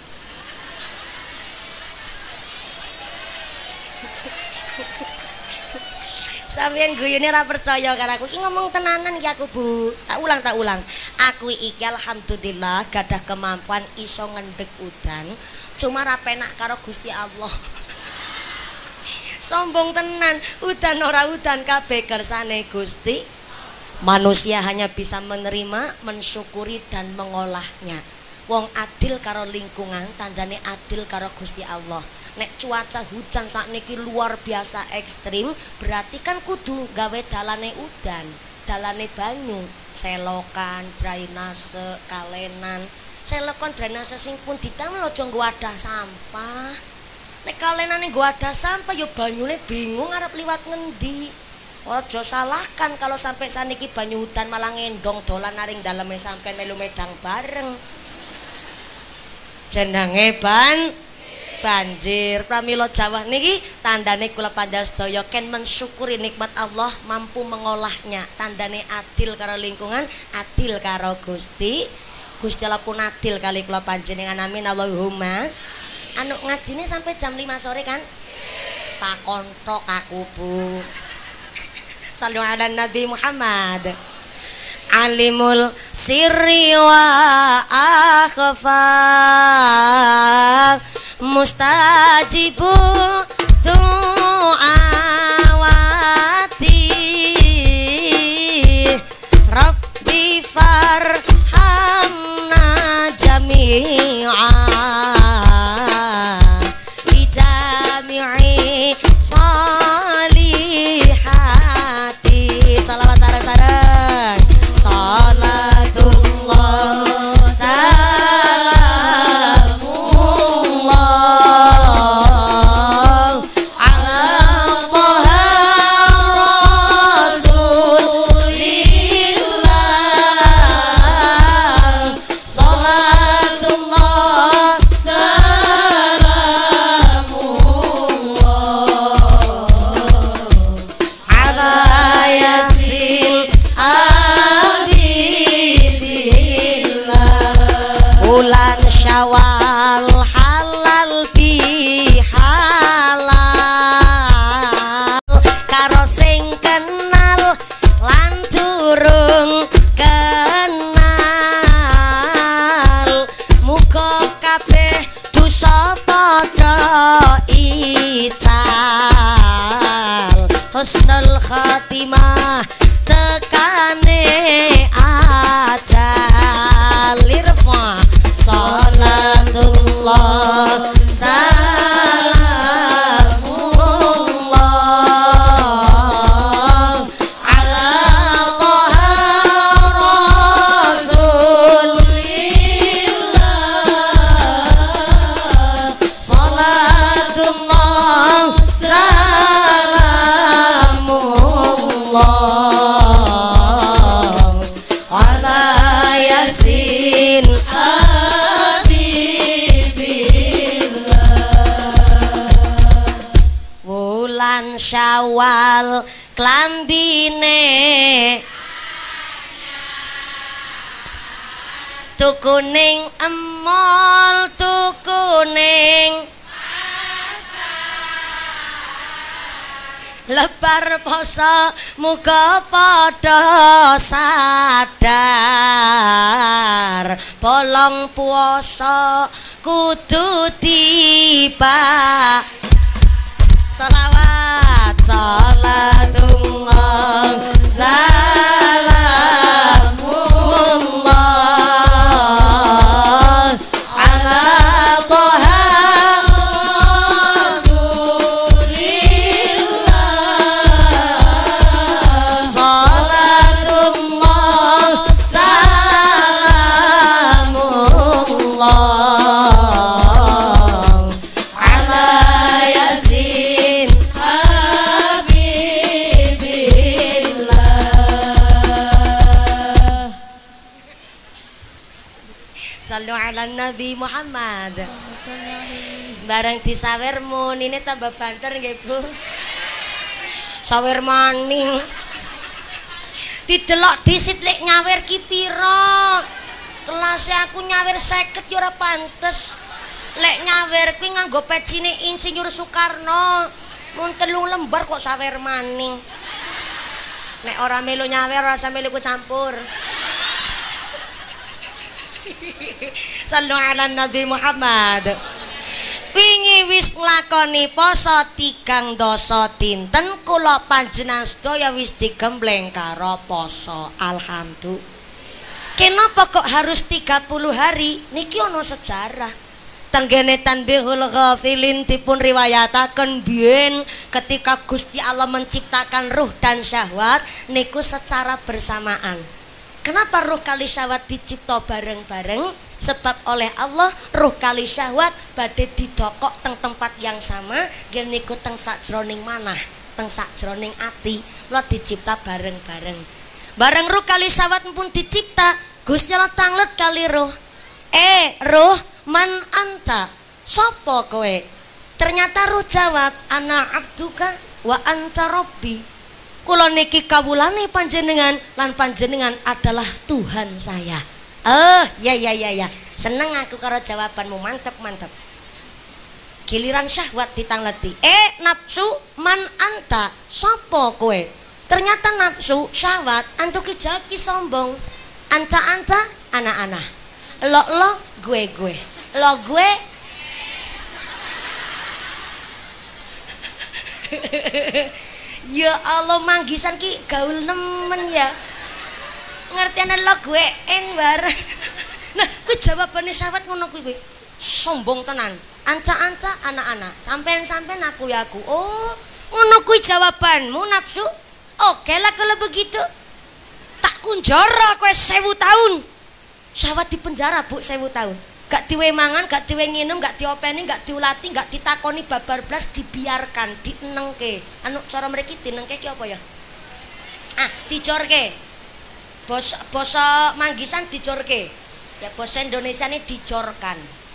Sampeyan guyune ora percaya karo aku. Iki ngomong tenanan iki aku, Bu. Tak ulang, tak ulang. Aku iki alhamdulillah gadah kemampuan iso ngendhek udan. Cuma ra penak karo Gusti Allah. Sombong tenan, udan ora udan kabeh kersane Gusti. Manusia hanya bisa menerima, mensyukuri dan mengolahnya. Wong adil karo lingkungan, tandane adil karo Gusti Allah. Nek cuaca hujan sakniki luar biasa ekstrim, berarti kan kudu gawe dalane udan, dalane banyu, selokan, drainase, kalenan. Selokan drainase sing pun ditamel aja nggo wadah sampah. Nek kalenane nggo wadah sampah ya banyune bingung arep liwat ngendi. Aja salahkan kalau sampai saniki banyu hutan malah ngendong dolan naring daleme sampean melu medang bareng. Jenenge ban banjir. Pramila Jawa niki tandane kula panjenengan sedaya ken mensyukuri nikmat Allah, mampu mengolahnya. Tandane adil karo lingkungan, adil karo Gusti. Gusti Allah pun adil kali kula panjenengan, amin Allahumma. Anu ngajine sampai jam lima sore kan? Tak kontok aku, Bu. Sallu ala Nabi Muhammad. Alimul sirri wa akhfa, mustajibu du'awati, Rabbi farhamna jami'a bi jami'i salihati. Salawat sareng-sareng. Salatullah salamullah ala Taha Rasulillah. Salatullah salamullah ala yasin bulan Syawal halal bihalal, karo sing kenal lan durung kenal, muga kabeh dosa padha husnul khatimah tekane ajal irfa salatullah salamullah ala toha rasulillah salatullah salamullah ala yasin wulan Syawal klambine tukuning emol tukuning lebar poso muga padha sadar bolong puasa kudu tiba salawat salatullah salamullah ala toha rasulillah salatullah salamullah ala yasin sallu ala Nabi Muhammad bareng disawermu ini tambah banter nggih Bu sawer maning didelok disit lek nyawer ki pira kelas aku nyawer seket yo ora pantes lek nyawer kuwi nganggo pecine Insinyur Soekarno mun telung lembar kok sawer maning nek ora melu nyawer ora sampe melu campur sallu ala Nabi Muhammad wingi wis nglakoni poso tigang dasa dinten kula panjenengan sedaya wis digembleng karo poso alhamdulillah kenapa kok harus tiga puluh hari niki ana sejarah tenggene Tanbihul Ghafilin dipun riwayataken biyen ketika Gusti Allah menciptakan ruh dan syahwat niku secara bersamaan. Kenapa ruh kali syahwat dicipta bareng-bareng? Sebab oleh Allah ruh kali syahwat badhe didokok teng tempat yang sama nggih niku teng sakjroning manah, teng sakjroning ati, lha dicipta bareng-bareng. Bareng ruh kali syahwat pun dicipta, Gusti Allah tanglet kali ruh. Eh, ruh, man anta? Sopo kowe? Ternyata ruh jawab, ana abduka wa anta rabbi. Kula niki kawulane panjenengan lan panjenengan adalah Tuhan saya. Oh, ya ya ya ya. Seneng aku karo jawabanmu, mantep mantep. Giliran syahwat ditangleti. Eh, nafsu man anta? Sopo kowe? Ternyata nafsu syahwat antuki jaki sombong. Anta anta anak-anak. Lo lo gue gue. Lo gue ya Allah manggisan ki gaul nemen ya. Ngertiane lo gue en bareng. Nah, kuwi jawabane syahwat ngono kuwi. Sombong tenan. Anca-anca anak-anak. Sampean-sampean aku ya aku. Oh, ngono kuwi jawabanmu nafsu. Oke lah kalau begitu. Tak kunjara kowe sewu tahun. Syahwat di penjara Bu sewu tahun. Gak diwe mangan, gak diwe nginum, gak diopeni, gak diulati, gak ditakoni babar blas, dibiarkan, dienengke. Anu cara mriki dienengke ki apa ya? Ah, dicorke. Bos basa Manggisan dicorke. Ya basa Indonesiane dicorkan.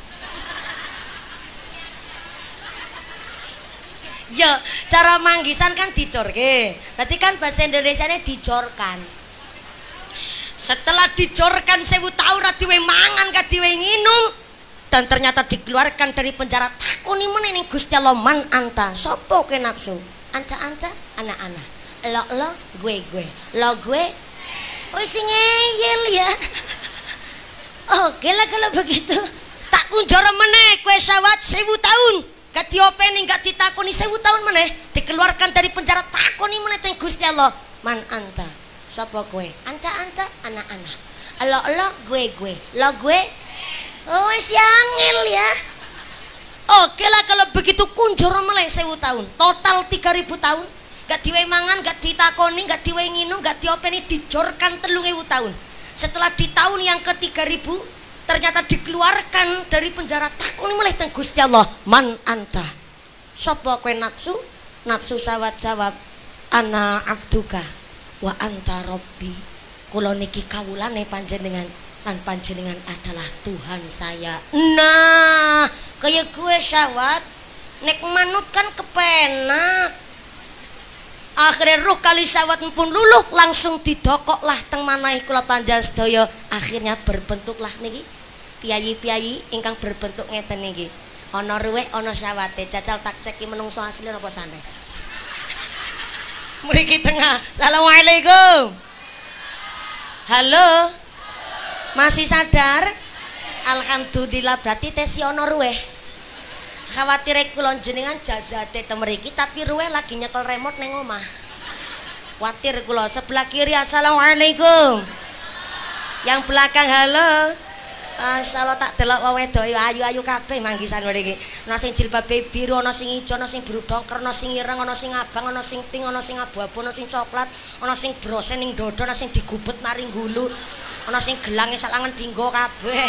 Ya, cara Manggisan kan dicorke. Berarti kan bahasa Indonesiane dicorkan. Setelah dicorkan sewu tahun ra diwe mangan ka diwe nginum dan ternyata dikeluarkan dari penjara takoni meneh ning Gusti Allah man anta sapa ke nafsu anta anta anak-anak lo lo gue gue lo gue oh sing ngeyel ya. Oke lah kalau begitu tak kunjara meneh kowe syahwat sewu tahun gak diopeni, gak ditakoni sewu tahun meneh, dikeluarkan dari penjara, takoni meneh teng Gusti Allah. Man anta? Sapa kowe? Anta anta anak-anak. Elo elo gue gue. Lo gue. Oh wis yangil ya. Oke lah kalau begitu kunjur meneh sewu tahun. Total tiga ribu tahun. Gak diwehi mangan, gak ditakoni, gak diwehi nginum, gak diopeni, dijorkan telung ewu tahun. Setelah di tahun yang ke tiga ribu ternyata dikeluarkan dari penjara, takoni mulai teng Gusti Allah. Man anta? Sapa kowe nafsu? Nafsu sawat jawab, ana abduka wa anta robbi. Kula niki kawulane panjenengan lan panjenengan adalah Tuhan saya. Nah, kaya gue syawat nek manut kan kepenak. Akhirnya ruh kali syawat pun luluh langsung didokok lah teng manahi kula panjenengan sedaya. Akhirnya berbentuklah niki piyayi-piyayi ingkang berbentuk ngeten niki. Ana ruweh ana syawate, jajal tak ceki menungso asli napa sanes. Mriki tengah. Assalamualaikum. Halo. Masih sadar? Alhamdulillah, berarti tesi ana ruweh. Khawatir kula jenengan jazate te mriki tapi ruweh lagi nyekel remote ning omah. Kuatir kula. Sebelah kiri assalamualaikum. Yang belakang halo. Masyaallah tak delok wong wedok ayu-ayu kabeh manggisan mriki. Ana sing jilbabe biru, ana sing ijo, ana sing biru dongker, ana sing ireng, ana sing abang, ana sing pink, ana sing abu-abu, ana sing coklat, ana sing brose ning dodo, ana sing digubet maring gulu. Ana sing gelange salangan dinggo kabeh.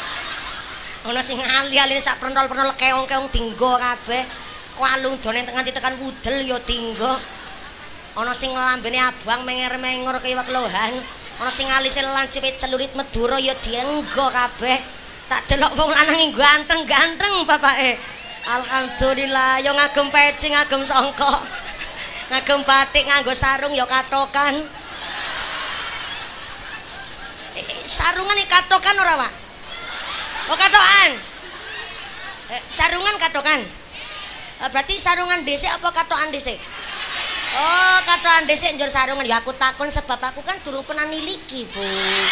Ana sing ali-aline sak pentol-pentol keong-keong dinggo kabeh. Kalung done nganti tekan wudel ya dinggo. Ana sing lambene abang menger-menger kaya lohan. Ana sing alise lancipe celurit Madura ya dienggo kabeh. Tak delok wong lanang ganteng-ganteng bapake. Alhamdulillah ya ngagem peci, ngagem songkok. Ngagem batik, nganggo sarung ya katokan. Eh, sarungan iki katokan ora, Pak? Oh, katokan. Eh, sarungan katokan. Eh, berarti sarungan dhisik apa katokan dhisik? Oh, katokan dhisik njur sarungan. Ya aku takon sebab aku kan durung pernah niliki, Bu.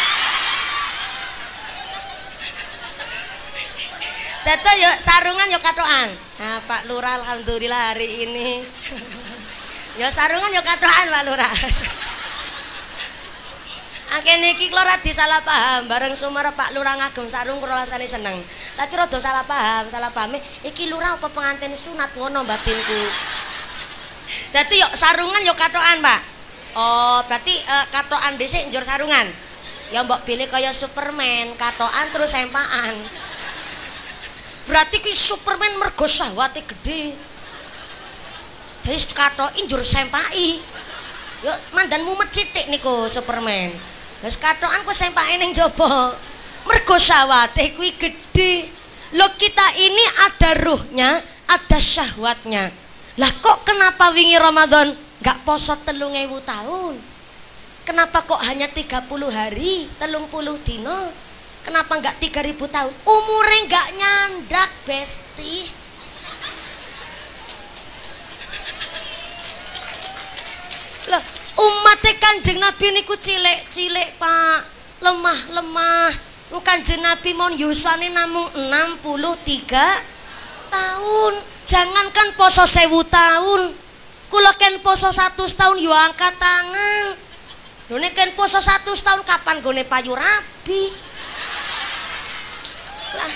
Dato yo sarungan yo katokan. Nah, Pak Lurah alhamdulillah hari ini. Ya sarungan yo katokan, Pak Lurah. Angke niki kula rada salah paham bareng sumer Pak Lurah ngagem sarung kula rasane seneng. Tapi rada salah paham, salah pahame iki lurah apa pengantin sunat ngono batinku. Dadi yo sarungan yo katokan, Pak. Oh, berarti uh, katokan dhisik njur sarungan. Ya mbok pilih kaya Superman, katokan terus sempaan. Berarti ki Superman mergo syahwate gede. Dadi katoki njur sempaki. Yo mandan mumet sithik niku Superman. Wis katokan ku sempake ning jaba. Mergo syahwate kuwi gede. Loh, kita ini ada ruhnya, ada syahwatnya. Lah kok kenapa wingi Ramadan gak poso telung ewu tahun? Kenapa kok hanya tiga puluh hari, telung puluh dino? Kenapa gak tiga ribu tahun? Umure gak nyandak, Besti. Loh, umat Kanjeng Nabi niku cilik-cilik, Pak. Lemah-lemah. Kanjeng Nabi mon yuswane namung enam puluh tiga tahun. Jangankan poso sewu tahun, kula ken poso satu tahun yo angkat tangan. Lho nek ken poso satu tahun kapan gone payu rabi? Lah,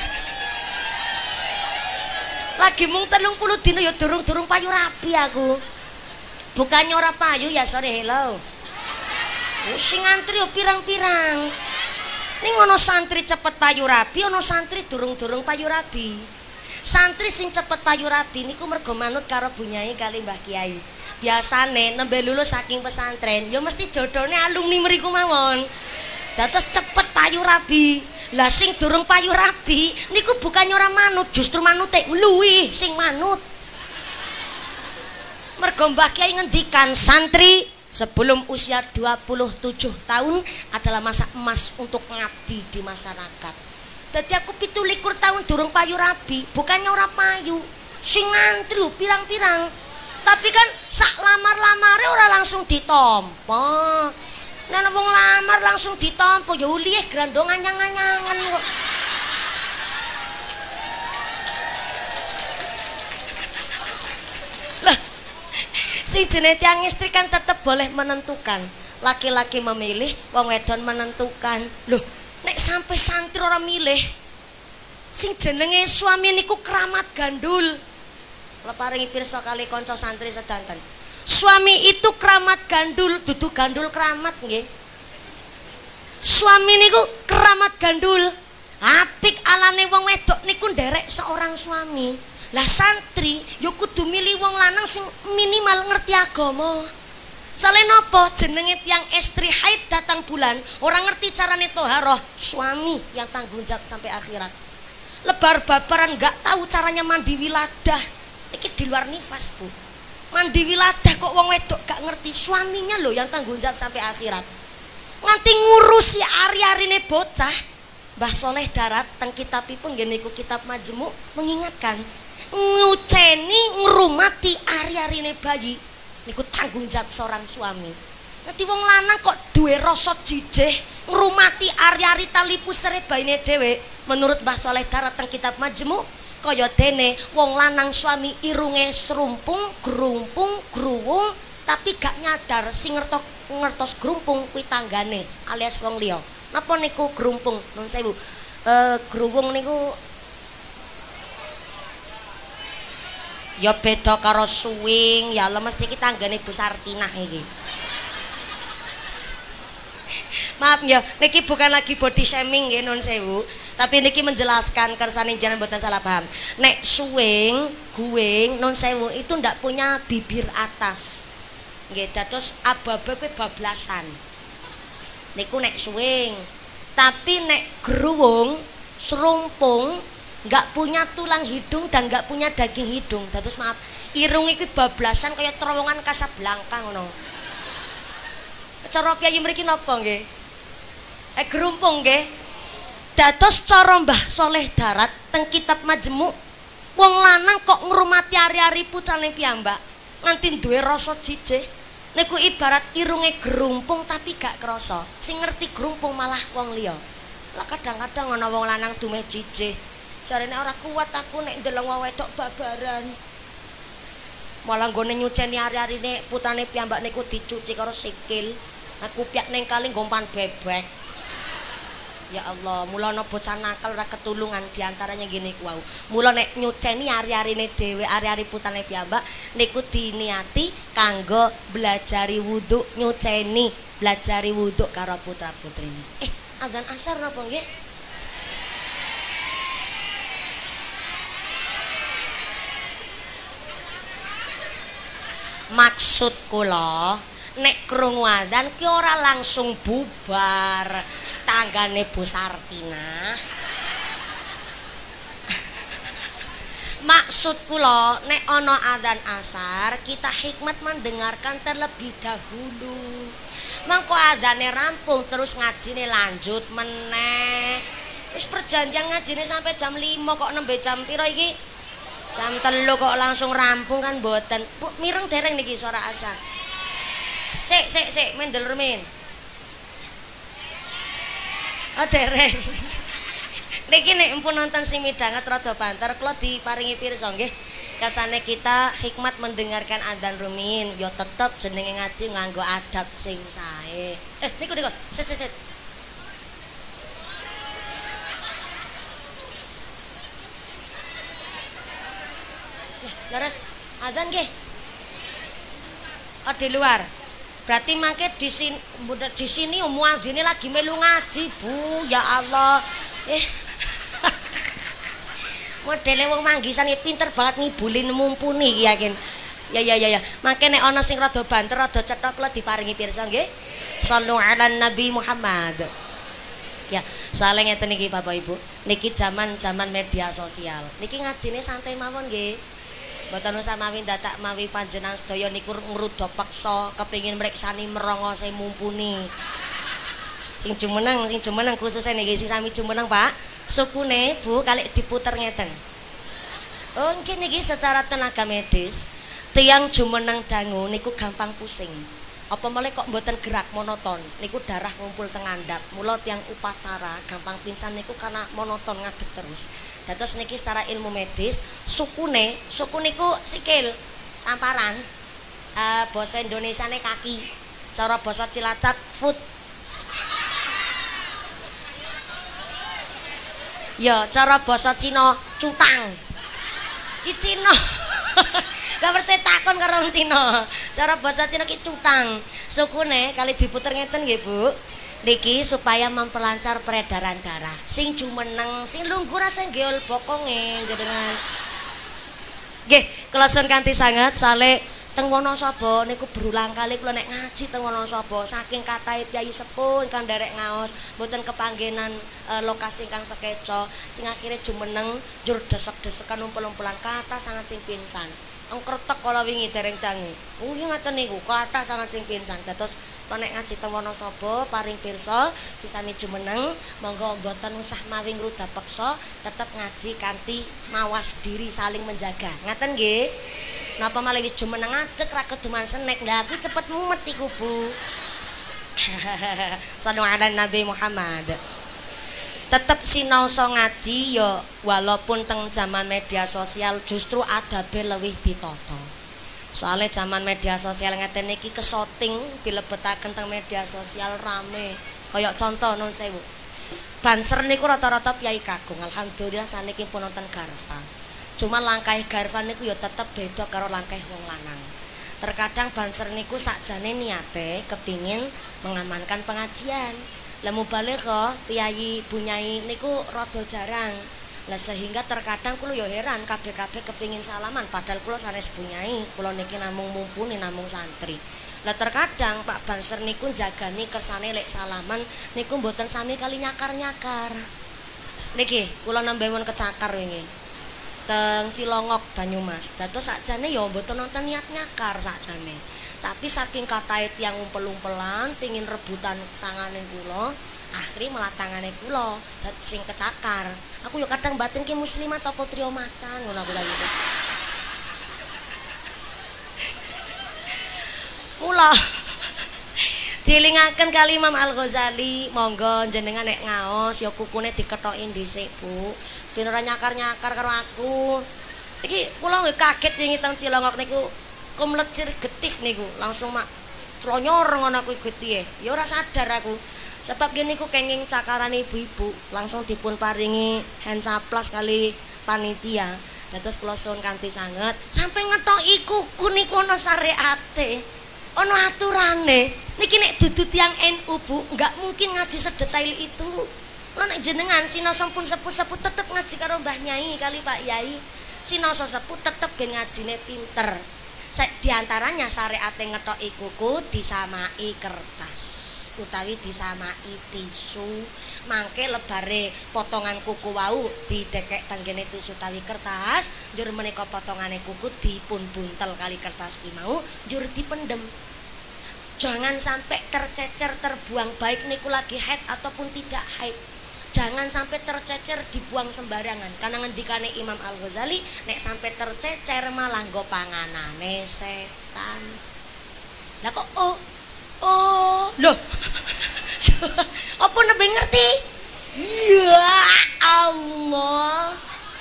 lagi mung telung puluh dino yo durung-durung payu rabi aku. Bukannya ora payu ya, sore hello. Sing antri yo pirang-pirang. Ning ono santri cepet payu rabi, ono santri durung-durung payu rabi. Santri sing cepet payu rabi niku mergo manut karo bunyai kali Mbah Kiai. Biasane nembe lulus saking pesantren ya mesti jodhone alumni mriku mawon. Dados cepet payu rabi. Lah sing durung payu rabi niku bukannya ora manut, justru manute luwih sing manut. Mergo Mbah Kiai ngendikan santri sebelum usia dua puluh tujuh tahun adalah masa emas untuk ngabdi di masyarakat. Dadi aku pitulikur tahun durung payu rabi, bukannya ora payu, sing ngantri pirang-pirang. Tapi kan sak lamar-lamare ora langsung ditampa. Nek wong lamar langsung ditampa ya ulih grandong anyang-anyangan kok. Si jenis tiang istri kan tetap boleh menentukan. Laki-laki memilih, wong wedon menentukan. Loh, nek sampai santri orang milih, sing jenenge suami niku keramat gandul. Kalau paringi pirsa kali konco santri sedanten. Suami itu keramat gandul, dudu gandul keramat nggih. Suami niku keramat gandul. Apik alane wong wedok niku nderek seorang suami. Lah santri yo kudu milih wong lanang sing minimal ngerti agama. Soale napa jenenge tiang istri haid datang bulan, orang ngerti carane toharoh, suami yang tanggung jawab sampai akhirat. Lebar babaran nggak tahu caranya mandi wiladah. Iki di luar nifas, Bu. Mandi wiladah kok wong wedok gak ngerti, suaminya loh yang tanggung jawab sampai akhirat. Nganti ngurusi ari-arine bocah. Mbah Soleh Darat teng kitabipun nggih niku kitab Majmu mengingatkan nyuceni ngrumati ari-arine bayi niku tanggung jawab seorang suami. Nanti wong lanang kok duwe rasa jijih ngrumati ari-ari tali pusere baine dhewe. Menurut Mbah Soleh Darat teng kitab Majmu kaya dene wong lanang suami irunge serumpung, grumpung, gruwung tapi gak nyadar sing ngertos ngertos grumpung kuwi tanggane alias wong liya. Napa niku grumpung? Nun sewu. Eh gruwung niku ya beda karo suwing, ya lemes iki tanggane Bu Sartinah iki. Maaf ya, niki bukan lagi body shaming nggih nun sewu, tapi niki menjelaskan kersane jangan mboten salah paham. Nek suwing, guwing nun sewu itu ndak punya bibir atas. Nggih, dados aba-aba kuwi bablasan. Niku nek suwing. Tapi nek gruwung, serumpung nggak punya tulang hidung dan nggak punya daging hidung. Dados maaf, irung iki bablasan kaya terowongan Casablanca ngono. Cara kiai mriki napa nggih? Eh gerumpung nggih. Dados cara Mbah Soleh Darat teng kitab Majmu, wong lanang kok ngrumati ari-ari putrane piyambak nganti duwe rasa jijih. Niku ibarat irunge gerumpung tapi gak krasa. Sing ngerti gerumpung malah wong liya. Lah kadang-kadang ana wong lanang dumeh jijih. Jarene ora kuat aku nek ndeleng wong wedok babaran. Malah nggone nyuceni ari-arine putrane piyambak niku dicuci karo sikil. Aku piak neng kali ngompan bebek. Ya Allah, mula ana bocah nakal ora ketulungan diantaranya gini ku wau. Mula nek nyuceni ari-arine dhewe, ari-ari putrane piyambak niku diniati kanggo belajari wudu, nyuceni, belajari wudu karo putra-putrine. Eh, adzan asar napa nggih? Maksud kula nek krungu adzan ki ora langsung bubar tanggane Bu Sartinah. Maksud kula nek ana adzan asar kita hikmat mendengarkan terlebih dahulu. Mangko adzane rampung terus ngajine lanjut meneh. Wis perjanjian ngajine sampai jam lima kok nembe jam pira iki? Jam telu kok langsung rampung kan mboten. Mireng dereng niki suara asar. Sik sik sik mendel rumin. Oh dereng. Niki nek empun nonton sing midhanget rada banter kula diparingi pirsa nggih. Kasane kita hikmat mendengarkan adzan rumin, ya tetep jenenge ngaji nganggo adab sing sae. Eh niku niku. Sit sit sit. Leres adzan nggih. Oh di luar. Berarti mangke di sini di sini muadzine lagi melu ngaji, Bu. Ya Allah. Eh. Modele wong manggisan iki pinter banget ngibulin mumpuni yakin. Ya ya ya ya. Mangke nek ana sing rada banter rada cetha kula diparingi pirsa nggih. Shallu ala Nabi Muhammad. Ya, saling ngeten iki Bapak Ibu. Niki zaman-zaman media sosial. Niki ngajine santai mawon nggih. Mboten usah mawi dadak mawi panjenengan sedaya niku ngruda peksa kepengin mriksani merongose mumpuni. Sing jumeneng, sing jumeneng khusus niki sing sami jumeneng, Pak. Sukune Bu kali diputer ngeten. Oh, nggih niki secara tenaga medis, tiyang jumeneng dangu niku gampang pusing. Apa malah kok mboten gerak monoton niku darah ngumpul teng andhap. Mula tiyang upacara gampang pingsan niku karena monoton ngadeg terus. Dados niki secara ilmu medis sukune, suku niku sikil, samparan. uh, basa Indonesiane kaki, cara basa Cilacap foot. Ya, cara basa Cina cutang. Ki Cina. Gak percaya takon karo wong Cina. Cara basa Cina ki cutang. Sukune kali diputer ngeten nggih, Bu. Niki supaya memperlancar peredaran darah. Sing jumeneng, sing lungguh sing nggih bokonge jenengan. Nggih, kula sun kanthi sanget sale teng Wonosobo niku berulang kali kula nek ngaji teng Wonosobo saking katahe piyai sepuh ingkang nderek ngaos mboten kepanggenan e, lokasi ingkang sekeca sing akhire jumeneng njur desek-desekan umpul-umpulan kathah sangat sing pingsan. Engkretek kala wingi dereng dangu. Nggih ngoten niku kathah sangat sing pingsan. Dados kula nek ngaji teng Wonosobo paring pirsa sisane jumeneng monggo mboten usah mawi ngruda peksa tetep ngaji kanthi mawas diri saling menjaga. Ngaten nggih? Napa malah wis jumeneng adek ra keduman senek lha aku cepet mumet iku Bu. Sallallahu alaihi Nabi Muhammad. Tetep sinaosa ngaji ya walaupun teng zaman media sosial justru adabe luwih ditata. Soale zaman media sosial ngeten iki kesoting dilebetaken teng media sosial rame. Kaya contoh nun sewu. Banser niku rata-rata piyai kagung. Alhamdulillah saniki pun wonten garfa. Cuma langkah garfan niku ya tetep beda karo langkah wong lanang. Terkadang banser niku sakjane niate kepingin mengamankan pengajian. Lemu balik kok piyai bunyai niku rada jarang. Lah sehingga terkadang kula ya heran kabeh-kabeh kepingin salaman padahal kula sanes bunyai, kula niki namung mumpuni namung santri. Lah terkadang Pak Banser niku jagani kersane lek salaman niku mboten sami kali nyakar-nyakar. Niki kula nembe mun kecakar wingi. Teng Cilongok Banyumas. Dados sakjane ya mboten nonton niat nyakar sakjane. Tapi saking katahe tiyang umpel-umpelan pengin rebutan tangane kula, akhire malah tangane kula dadi sing kecakar. Aku ya kadang batin ki muslimat apa trio macan ngono aku lagi. Mula dielingaken kali Imam Al-Ghazali, monggo jenengan nek ngaos ya kukune dikethoki dhisik, Bu. Ben ora nyakar-nyakar karo aku. Iki kula nggih kaget wingi teng Cilongok niku kumlecir getih niku, langsung mak tronyor ngono aku getih. Ya ora sadar aku. Sebab gini niku kenging cakaran ibu-ibu, langsung dipun paringi hensaplas kali panitia. Dados kula suwun kanthi sanget, sampai ngethoki kuku niku ana syariate. Ana aturane. Niki nek dudu tiyang N U, Bu, enggak mungkin ngaji sedetail itu. Lha nek jenengan sinaosa pun sepuh-sepuh tetep ngaji karo Mbah Nyai kali Pak Yai. Sinaosa sepuh tetep ben ngajine pinter. Di antaranya syariate ngethoki kuku disamai kertas utawi disamai tisu. Mangke lebare potongan kuku wau didekek tenggene tisu utawi kertas, njur menika potongane kuku dipun buntel kali kertas ki mau, njur dipendem. Jangan sampai tercecer terbuang baik niku lagi haid ataupun tidak haid. Jangan sampai tercecer dibuang sembarangan. Karena ngendikane Imam Al-Ghazali nek sampai tercecer malah nggo panganane setan. Lah kok oh oh loh. Apa nembe ngerti? Ya Allah.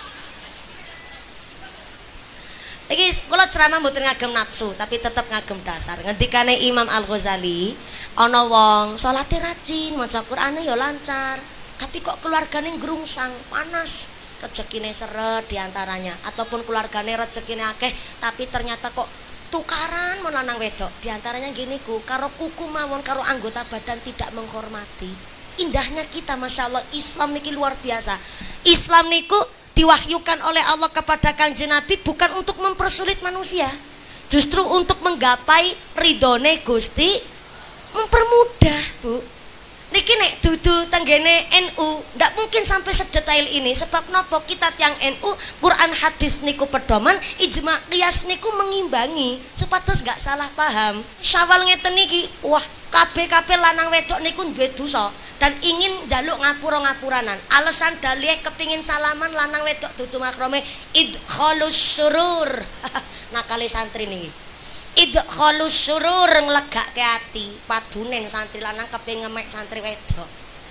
Iki kula ceramah mboten ngagem nafsu, tapi tetep ngagem dasar. Ngendikane Imam Al-Ghazali, ana wong salate rajin, maca Qur'ane ya lancar, tapi kok keluargane ngrungsang, panas, rezekine seret diantaranya, ataupun keluargane rezekine akeh, tapi ternyata kok tukaran mun lanang wedok. Diantaranya gini ku, karo kuku mawon karo anggota badan tidak menghormati. Indahnya kita, masya Allah, Islam niki luar biasa. Islam niku diwahyukan oleh Allah kepada Kanjeng Nabi bukan untuk mempersulit manusia, justru untuk menggapai ridhone Gusti, mempermudah, Bu. Niki nek dudu tenggene N U ndak mungkin sampai sedetail ini. Sebab nopo kita tiang N U Quran hadis niku pedoman, ijma qiyas niku mengimbangi supados gak salah paham. Syawal ngeten niki, wah kabeh-kabeh lanang wedok niku duwe dosa dan ingin jaluk ngapura-ngapuranan. Alasan dalih kepingin salaman lanang wedok dudu makrome idkhalus surur. Nakale santri niki. Idkhalus surur nglegake ati, padunen santri lanang kepengin ngemek santri wedok.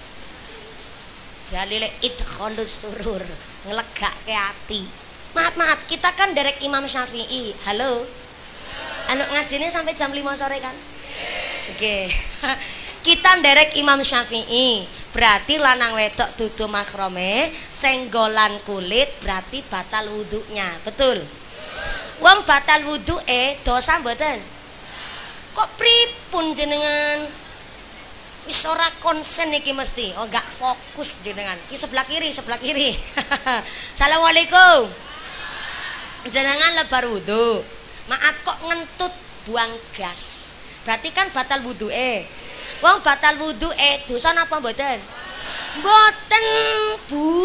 Dalile idkhalus surur nglegake ati. Maaf maaf, kita kan derek Imam Syafi'i. Halo. Anu ngajine sampai jam lima sore kan? Oke. Kita nderek Imam Syafi'i, berarti lanang wedok dudu mahrome, senggolan kulit berarti batal wudhunya. Betul? Wong batal wudhuke dosa mboten? Kok pripun jenengan? Wis ora konsen iki mesti. Oh, gak fokus jenengan. Ki sebelah kiri, sebelah kiri. Assalamualaikum. Jenengan lebar wudhu. Maaf kok ngentut buang gas. Berarti kan batal wudhuke. Wong batal wudhuke dosa napa mboten? Mboten, Bu.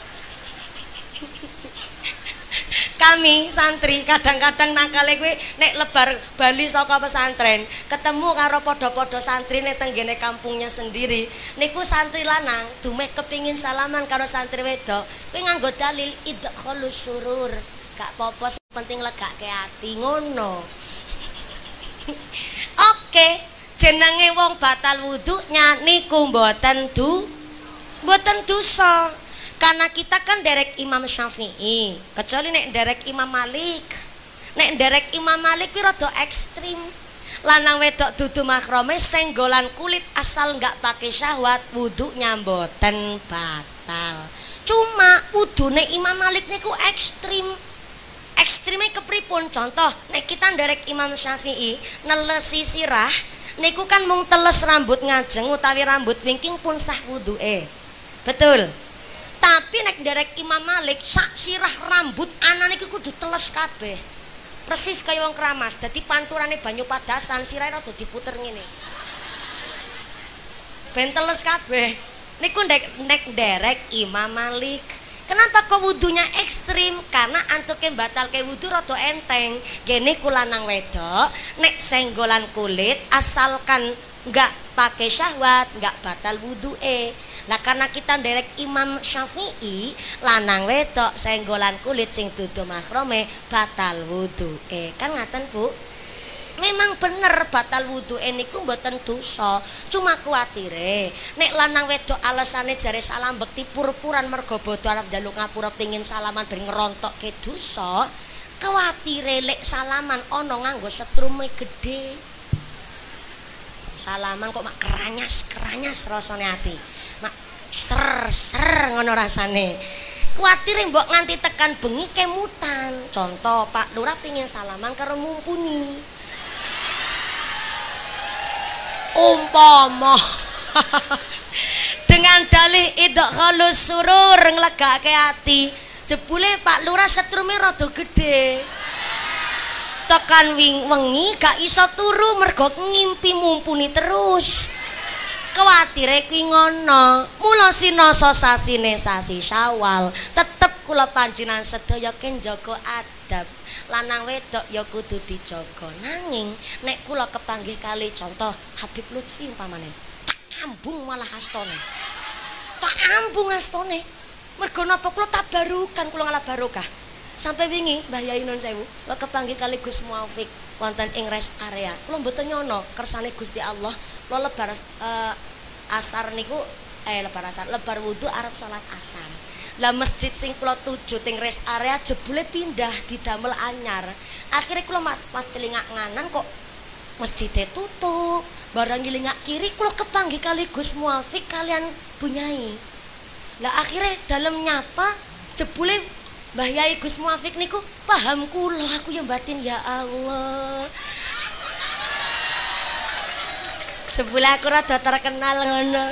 Kami santri kadang-kadang nakale kuwi nek lebar bali saka pesantren, ketemu karo padha-padha santri nek tenggene kampungnya sendiri. Niku santri lanang dumeh kepingin salaman karo santri wedok, kuwi nganggo dalil idkhalus surur. Gak apa-apa, penting legake ati ngono. Oke, jenenge wong batal wudhunya niku mboten du mboten dosa. Karena kita kan derek Imam Syafi'i, kecuali nek derek Imam Malik. Nek derek Imam Malik kuwi rada ekstrim. Lanang wedok dudu mahrome senggolan kulit asal nggak pakai syahwat wudhunya mboten batal. Cuma wudune Imam Malik niku ekstrim. Ekstrime kepripun? Contoh, nek kita derek Imam Syafi'i nelesi sirah niku kan mung teles rambut ngajeng utawi rambut wingking pun sah wudhuke. Betul? Tapi nek derek Imam Malik sak sirah rambut anak niku kudu teles kabeh. Persis kaya wong keramas. Dadi panturane banyu padasan sirahe rada diputer ngene. Ben teles kabeh. Niku nek nek derek Imam Malik. Kenapa kok wudhunya ekstrim? Karena antuke batal ke wudhu rada enteng. Gene kulanang wedok nek senggolan kulit asalkan enggak pakai syahwat, enggak batal wudhuke. Lah karena kita nderek Imam Syafi'i, lanang wedok senggolan kulit sing dudu mahrome batal wudhuke. Kan ngaten, Bu? Memang bener batal wudhuke niku mboten dosa. Cuma kuwatire nek lanang wedok alesane jare salam bekti pur-puran mergo bodho arep njaluk ngapura pengin salaman ben ngerontokke dosa, kuwatire lek salaman ana nganggo setrume gedhe. Salaman kok mak keranyas-keranyas rasane ati. Mak ser-ser ngono rasane. Kuwatir mbok nganti tekan bengi kemutan. Contoh, Pak Lurah pengin salaman karo Mumpuni. Umpama dengan dalih idkhalus surur nglegake ati, jebule Pak Lurah setrume rada gedhe. Tekan wing wengi gak iso turu mergo ngimpi Mumpuni terus. Kuwatire kuwi ngono. Mula sinasa sasine sasi Syawal, tetep kula panjenengan sedaya ken jaga adab. Lanang wedok ya kudu dijaga. Nanging nek kula kepanggih kali contoh Habib Lutfi umpamane, tak ambung malah astone. Tak ambung astone. Mergo napa kula tabarukan kula ngalah barokah. Sampai wingi Mbah Yai Nun Sewu, kula kepanggih kali Gus Muafik wonten ing rest area. Kula mboten nyono kersane Gusti Allah, kula lebar uh, asar niku eh lebar asar, lebar wudu arep salat asar. Lah masjid sing kula tuju ting rest area jebule pindah didamel anyar. Akhirnya kula mas pas celingak nganan kok masjidnya tutup. Barang nyelingak kiri kula kepanggih kali Gus Muafik kalian Bunyai. Lah akhirnya dalam nyapa jebule Mbah Yai Gus Muafik niku paham kula, aku yang batin ya Allah. Sebelah aku rada terkenal ngono.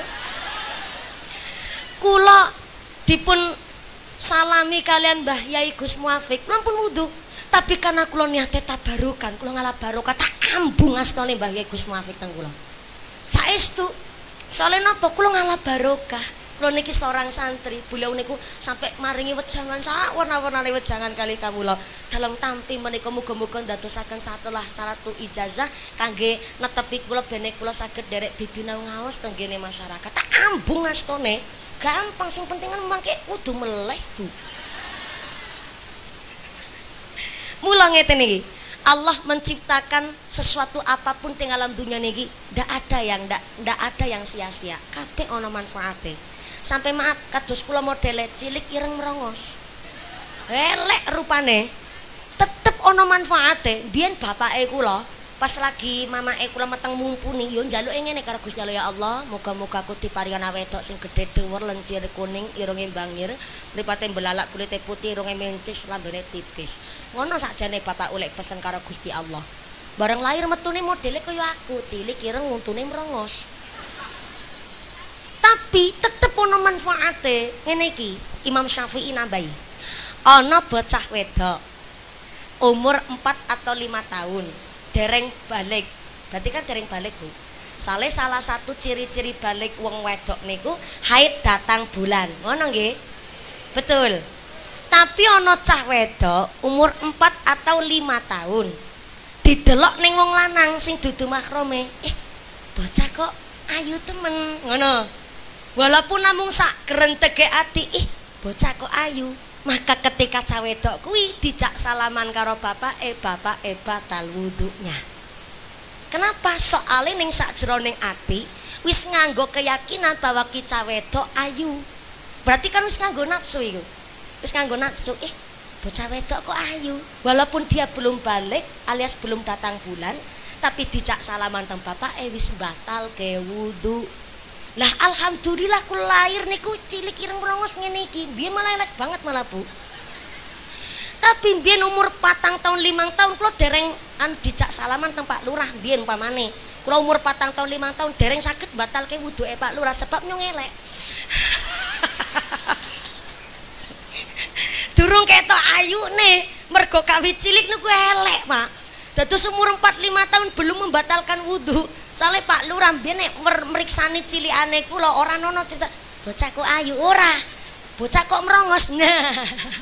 Kula dipun salami kalian Mbah Yai Gus Muafik, kula pun wudu. Tapi karena kula niate tabarukan, kula ngalah barokah tak ambung astane Mbah Yai Gus Muafik teng kula. Saestu soalnya napa kula ngalah barokah. Kula niki seorang santri, beliau niku sampai maringi wejangan sak warna-warnane wejangan kali kawula. Dalam tampi menika muga-muga ndadosaken satelah saratu ijazah kangge netepi kula bene kula saged derek bibina ngaos teng kene masyarakat. Tak ambung astone. Gampang sing penting kan mangke kudu meleh, Bu. Mula ngeten iki. Allah menciptakan sesuatu apapun di alam dunia niki, ndak ada yang ndak ndak ada yang sia-sia. Kabeh ana manfaate. Sampai maaf kados kula modele cilik ireng merongos. Elek rupane, tetep ana manfaate. Biyen bapake kula pas lagi mamake kula meteng mumpuni yo njaluke ngene karo Gusti Allah, ya Allah, muga-muga aku diparingan wedok sing gedhe dhuwur lencir kuning irunge bangir, mripate belalak kulite putih irunge mencis lambene tipis. Ngono sakjane bapak ulek pesen karo Gusti Allah. Bareng lahir metune modele kaya aku, cilik ireng untune merongos. Tapi tetep ana manfaate. Ngene iki, Imam Syafi'i nambahi. Ana bocah wedok umur empat atau lima tahun, dereng balik. Berarti kan dereng balik, Bu. Soale salah satu ciri-ciri balik wong wedok niku haid datang bulan. Ngono nggih? Betul. Tapi ana cah wedok umur empat atau lima tahun. Didelok ning wong lanang sing dudu mahrome. Eh, bocah kok ayu temen. Ngono. Walaupun namung sak gerentege ati, ih, bocah kok ayu. Maka ketika cah wedok kuwi dijak salaman karo bapak, eh bapak eh batal wudunya. Kenapa? Soale ning sakjroning ati wis nganggo keyakinan bahwa ki cah wedok ayu. Berarti kan wis nganggo nafsu iku. Wis nganggo nafsu, eh bocah wedok kok ayu. Walaupun dia belum balik alias belum datang bulan, tapi dijak salaman teng bapak eh wis batal ke wudu. Lah alhamdulillah ku lahir niku cilik ireng merongos ngene iki. Biyen malah elek banget malah, Bu. Tapi biyen umur patang tahun limang tahun kula dereng an dijak salaman teng Pak Lurah biyen umpamane. Kula umur patang tahun limang tahun dereng saged batalke wuduke Pak Lurah sebab nyung elek. Durung ketok ayune mergo kawit cilik niku elek, Pak. Dados umur empat lima tahun belum membatalkan wudu. Soale Pak Lurah biyen nek mriksani cilikane kula ora ono cerita bocah kok ayu ora. Bocah kok merongos. Nah.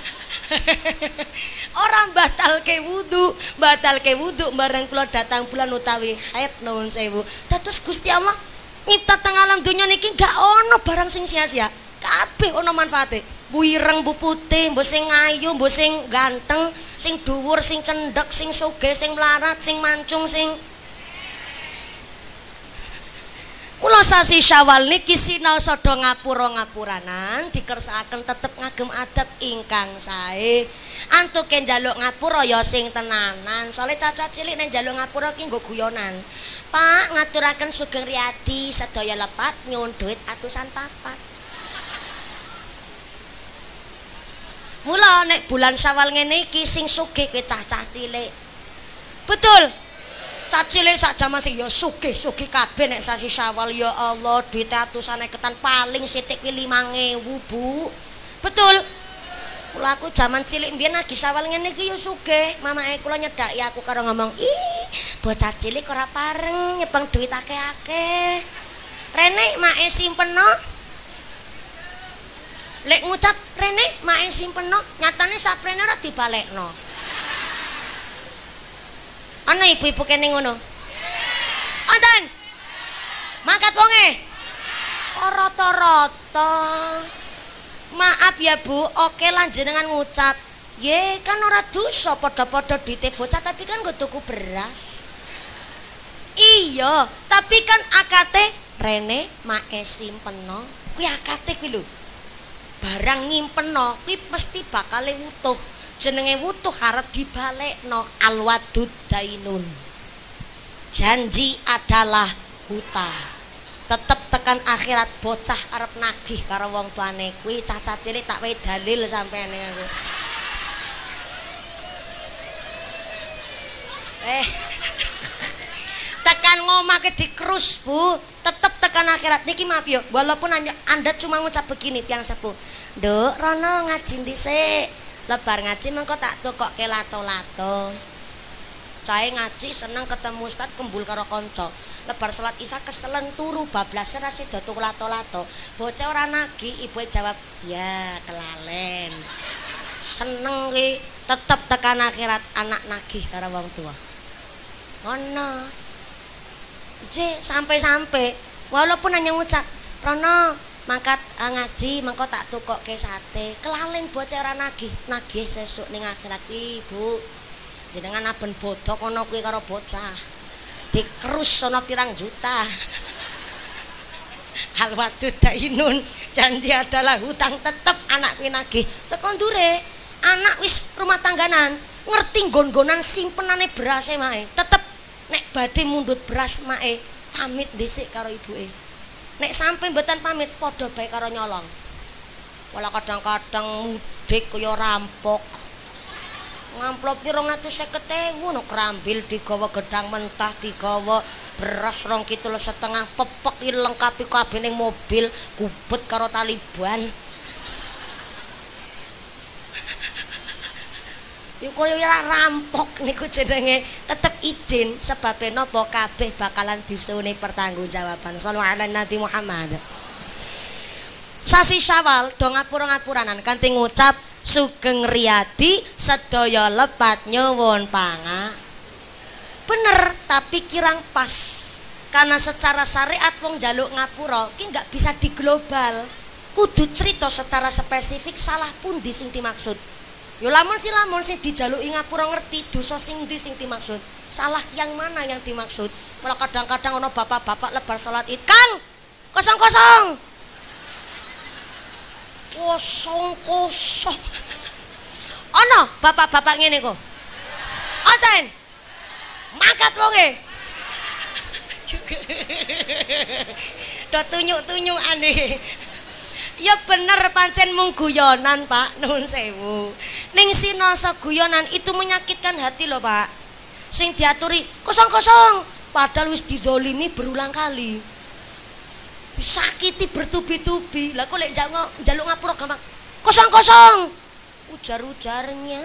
Orang batalke wudu, batalke wudu bareng kula datang bulan utawi haid nuwun sewu. Dados Gusti Allah nyipta teng alam donya niki gak ono barang sing sia-sia. Kabeh ono manfaate. Bu ireng, bu putih, mbok sing ayu, mbok sing ganteng, sing dhuwur, sing cendhek, sing sugih, sing melarat, sing mancung, sing kula sasi Syawal niki sinau sada ngapura-ngapuranan dikersakaken tetep ngagem adab ingkang sae. Antuke njaluk ngapura ya sing tenanan. Soale caca cilik nek njaluk ngapura ki nggo guyonan. Pak, ngaturaken Sugeng Riyadi sedaya lepat nyuwun dhuwit atusan papat. Mula nek bulan Syawal ngene iki sing sugih kuwi cah-cah cilik. Betul. Cah cilik sak jaman sing ya sugih-sugih kabeh nek sasi Syawal, ya Allah, duit atusan ketan paling sithik ki limang ewu, Bu. Betul. Kula aku jaman cilik mbiyen lagi Syawal ngene iki ya sugih. Mamake kula nyedaki aku karo ngomong, "Ih, bocah cilik ora pareng nyebang duit akeh-akeh. Rene make simpeno." Lek ngucap rene mae simpeno, nyatane saprene ora dibalekno. Ana ibu-ibu kene ngono. Wonten. Mangkat wonge. Rata-rata. Maaf ya Bu, oke lan jenengan ngucap. Ye kan ora dosa padha-padha duite bocah tapi kan nggo tuku beras. Iya, tapi kan akate rene mae simpeno. Kuwi akate kuwi lho. Barang nyimpeno kuwi mesti bakal wutuh. Jenenge wutuh arep dibalekno. Alwadud dainun. Janji adalah hutang. Tetep tekan akhirat bocah arep nagih karo wong tuane kuwi cacah cilik tak wae dalil sampeyan aku. Eh. Tekan ngomake dikrus, Bu. Tetep tekan akhirat niki maaf yo. Walaupun Anda cuma ngucap begini tiang sepuh. Nduk, rono ngaji dhisik. Lebar ngaji mengko tak tukokke lato-lato. Cahe ngaji seneng ketemu ustaz kembul karo kanca. Lebar salat Isya keselen turu bablas ora sida tuku lato-lato. Bocah ora nagih, ibuke jawab, "Ya, kelalen." Seneng ki tetep tekan akhirat anak nagih karo wong tua. Ngono. J sampai-sampai walaupun hanya ngucap, "Rono mangkat uh, ngaji mengko tak tukokke sate." Kelalen bocah ora nagih, nagih sesuk ning akhirat Ibu. Jenengan aben bodho kono kuwi karo bocah. Dikrus sono pirang juta. Alwadud dainun, janji adalah hutang tetep anak kuwi nagih. Sekondure anak wis rumah tangganan ngerti nggon-nggonan simpenane berase mae tetep nek badhe mundhut beras mae pamit dhisik karo ibuke nek sampe mboten pamit padha bae karo nyolong wala kadang-kadang mudik kaya rampok ngamplopi rong atus seket ewu no kerambil digawa gedang mentah digawa beras rong kidul setengah pepek lengkapi kabeh ning mobil kubet karo Taliban yuk koyo ora rampok niku jenenge tetep izin sebab napa kabeh bakalan disune pertanggungjawaban sallallahu alaihi Nabi Muhammad sasi Syawal do ngapura-ngapuranan kanthi ngucap sugeng riyadi sedaya lepat nyuwun panga bener tapi kirang pas karena secara syariat wong jaluk ngapura ki nggak bisa diglobal kudu cerita secara spesifik salah pundi sing dimaksud yo lamun si lamun sing dijaluki ngapura ngerti dosa sing ndi sing dimaksud salah yang mana yang dimaksud malah kadang-kadang ana bapak-bapak lebar salat id Kang kosong-kosong kosong-kosong ana bapak-bapak ngene kok oten mangkat wonge do tunyuk-tunyukane ya bener pancen mung guyonan Pak nuwun sewu ning sinasa guyonan itu menyakitkan hati loh Pak sing diaturi kosong-kosong padahal wis didolimi berulang kali disakiti bertubi-tubi lah kok lek njaluk ngapura gampang kosong-kosong ujar-ujarnya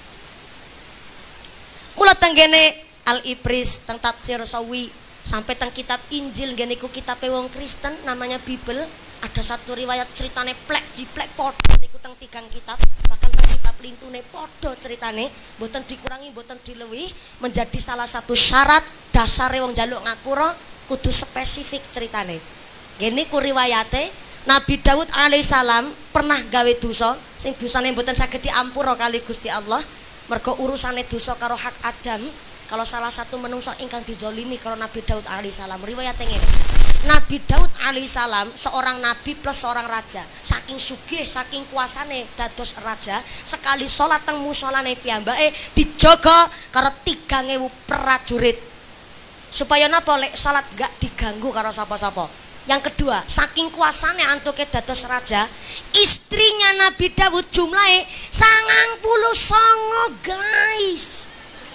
mula tenggene Al-Ibris teng tafsir Sawi sampai teng kitab Injil ngene iku kitabe wong Kristen namanya Bible ada satu riwayat ceritane plek jiplek padha niku teng tigang kitab bahkan teng kitab lintune padha ceritane mboten dikurangi mboten diluwih menjadi salah satu syarat dasare wong njaluk ngapura kudu spesifik ceritane ngene ku riwayate Nabi Daud alaihissalam pernah gawe dosa sing dosane mboten saged diampura kali Gusti Allah mergo urusane dosa karo hak Adam kalau salah satu menungso ingkang dizalimi karo Nabi Daud alaihissalam riwayate ngene Nabi Daud alaihissalam seorang nabi plus seorang raja saking sugih saking kuasane dados raja sekali sholat teng musolane piyambake dijaga karo tiga ewu prajurit supaya napa lek salat gak diganggu karo sapa-sapa yang kedua saking kuasane antuke dados raja istrinya Nabi Daud jumlahe sangang puluh songo guys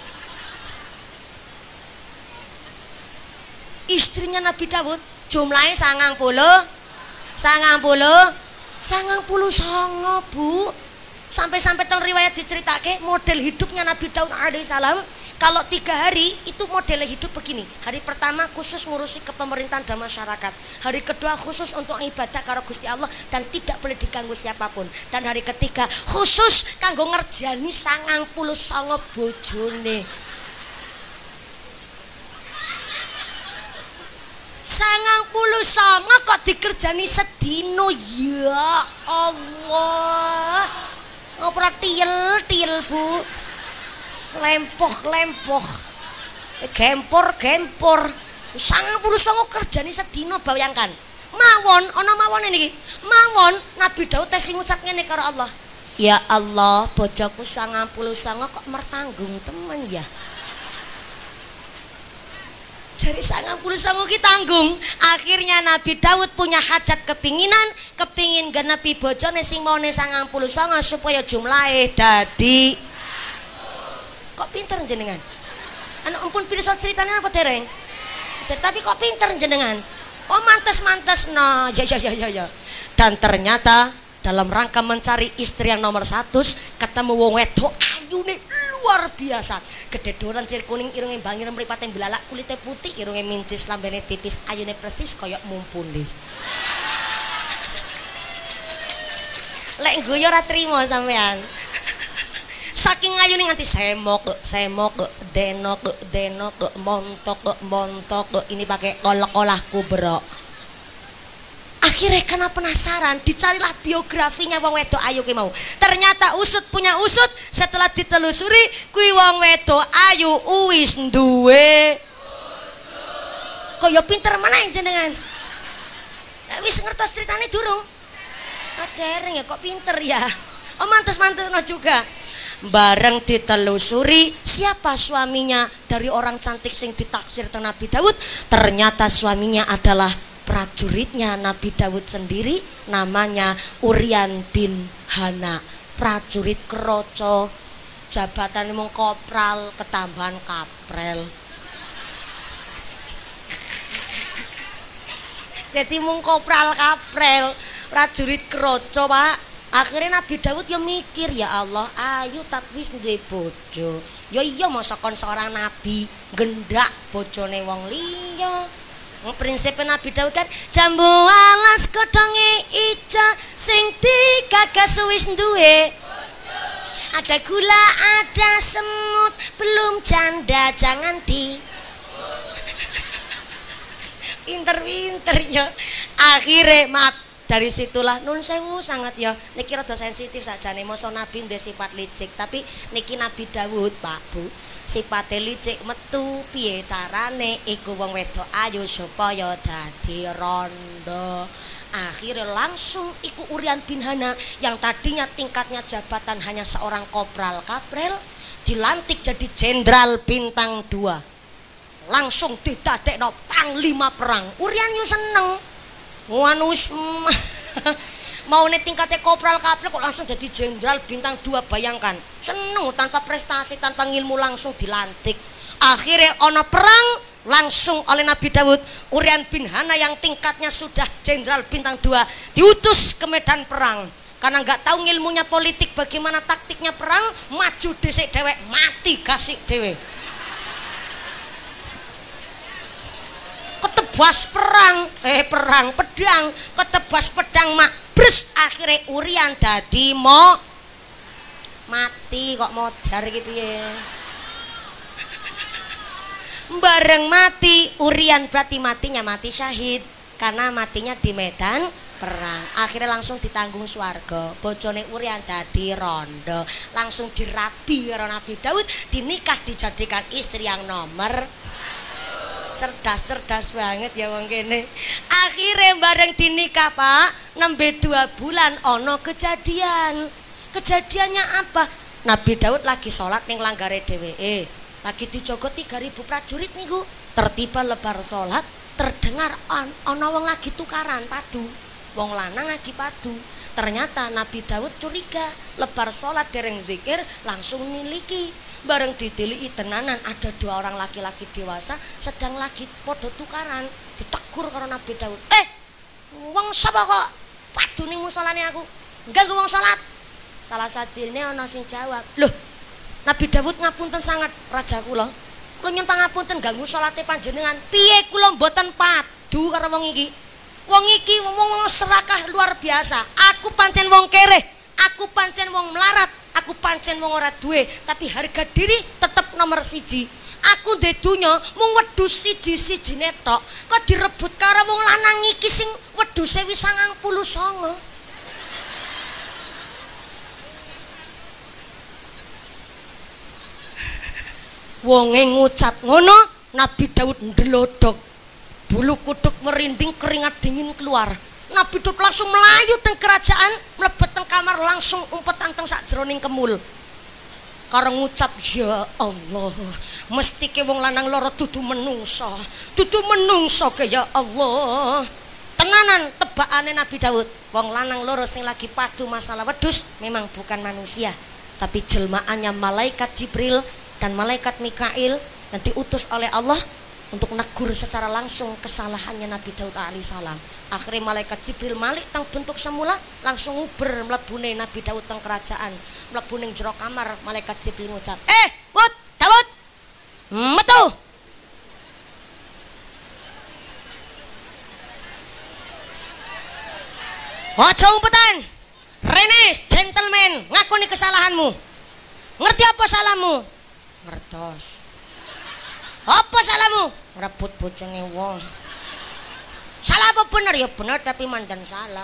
istrinya Nabi Daud jumlahnya sangang puluh sangang puluh sangang puluh songo bu sampai-sampai teng riwayat diceritake model hidupnya Nabi Daud alaihissalam kalau tiga hari itu model hidup begini hari pertama khusus ngurusi kepemerintahan dan masyarakat hari kedua khusus untuk ibadah karo Gusti Allah dan tidak boleh diganggu siapapun dan hari ketiga khusus kanggo ngerjani sangang puluh songo bojone sangang puluh songo kok dikerjani sedino ya Allah ngopra tiel tiel bu lempoh lempoh gempor gempor sangang puluh songo kerjani sedino bayangkan mawon ono mawon ini mawon Nabi Daud tes ngucap ngene karo Allah ya Allah bojoku sangang puluh songo kok mertanggung temen ya jadi sangang puluh songo ki tanggung akhirnya Nabi Daud punya hajat kepinginan kepingin genepi bojone sing maune sangang puluh songo supaya jumlahe dadi kok pinter jenengan anu ampun pirsa ceritane apa dereng tapi kok pinter jenengan oh mantes-mantes no ya ya ya ya ya dan ternyata dalam rangka mencari istri yang nomor satu ketemu wong wedok ayune luar biasa gede dolan ciri kuning irunge bangir mripate belalak kulite putih irunge mincis lambene tipis ayune persis koyok mumpuni lek guyu ora trimo sampean saking ayune nganti semok semok denok denok montok montok ini pakai kolak-kolakku bro akhirnya karena penasaran dicarilah biografinya wong wedok ayu ki mau ternyata usut punya usut setelah ditelusuri kui wong wedok ayu uwis duwe kok ya pinter mana yang jenengan wis ngertos ceritane durung dereng ya kok pinter ya Oh mantes-mantes no juga. Bareng ditelusuri siapa suaminya dari orang cantik sing ditaksir teng Nabi Daud, ternyata suaminya adalah prajuritnya Nabi Daud sendiri, namanya Uryan bin Hana, prajurit keroco, jabatan mung kopral ketambahan kaprel. Jadi mung kopral kaprel, prajurit keroco, Pak. Akhirnya Nabi Daud ya mikir, ya Allah, ayu tapi wis duwe bojo. Ya iya masa kon seorang nabi gendak bojone wong liya. Prinsipnya Nabi Daud kan jambu alas godhonge ica sing digagas wis duwe. Ada gula, ada semut, belum janda jangan di. Pinter-pinter ya. Akhirnya mat dari situlah nun sewu sangat ya. Niki rada sensitif saja nih. Masa Nabi ndek sifat licik, tapi niki Nabi Daud Pak Bu sifate licik metu piye carane iku wong wedok ayu supaya dadi rondo. Akhirnya langsung iku Uryan bin Hana yang tadinya tingkatnya jabatan hanya seorang kopral kaprel dilantik jadi jenderal bintang dua. Langsung didadekno panglima perang. Uryan yo seneng. Wanus mau nih tingkatnya kopral kaprel kok langsung jadi jenderal bintang dua, bayangkan. Seneng tanpa prestasi, tanpa ilmu langsung dilantik. Akhirnya ono perang langsung oleh Nabi Daud, Uryan bin Hana yang tingkatnya sudah jenderal bintang dua diutus ke medan perang karena nggak tahu ilmunya politik, bagaimana taktiknya perang, maju dhisik dewek mati kasih dewek. Ketebas perang, eh perang pedang, ketebas pedang mak bres, akhirnya Uryan dadi mo mati kok modar iki piye. Bareng mati Uryan berarti matinya mati syahid karena matinya di medan perang. Akhirnya langsung ditanggung swarga. Bojone Uryan dadi rondo, langsung dirabi karo Nabi Daud, dinikah dijadikan istri yang nomor. Cerdas-cerdas banget ya wong kene. Akhirnya bareng dinikah Pak, nembe dua bulan ono kejadian. Kejadiannya apa? Nabi Daud lagi sholat ning langgare dheweke. Lagi dijogo tiga ribu prajurit niku. Tertiba lebar sholat, terdengar on, ono wong lagi tukaran padu. Wong lanang lagi padu. Ternyata Nabi Daud curiga, lebar sholat dereng zikir langsung niliki. Bareng ditiliki tenanan ada dua orang laki-laki dewasa sedang lagi podo tukaran. Ditegur karo Nabi Daud, eh wong sapa kok padu ning musolane aku, enggak wong sholat. Salah sajine ana sing jawab, loh Nabi Daud ngapunten sangat raja kula, kula nyuwun pangapunten ganggu salate panjenengan. Piye kula mboten padu karo wong iki? Wong iki wong serakah luar biasa. Aku pancen wong kere, aku pancen wong melarat, aku pancen wong ora duwe, tapi harga diri tetep nomor siji. Aku ndek donya mung wedhus siji-sijine tok, kok direbut karo wong lanang iki sing wedhuse wis sangang puluh sanga. Wonge ngucap ngono, Nabi Daud ndelodok. Bulu kuduk merinding, keringat dingin keluar. Nabi Daud langsung melayu teng kerajaan, mlebet teng kamar langsung umpet teng sakjroning kemul. Karo ngucap, ya Allah, mesti ke wong lanang loro dudu menungso, dudu menungso ke ya Allah. Tenanan tebakane Nabi Daud, wong lanang loro sing lagi padu masalah wedhus memang bukan manusia, tapi jelmaannya malaikat Jibril dan malaikat Mikail yang diutus oleh Allah untuk negur secara langsung kesalahannya Nabi Daud alaihissalam. Akhirnya malaikat Jibril malik tang bentuk semula langsung uber mlebune Nabi Daud teng kerajaan, mlebu ning jero kamar. Malaikat Jibril ngucap, eh Daud, Daud metu. Aja umpetan, rene gentleman, ngakoni kesalahanmu. Ngerti apa salahmu? Ngertos. Apa salahmu? Rebut bojone wong. Salah apa bener? Ya bener tapi mandan salah.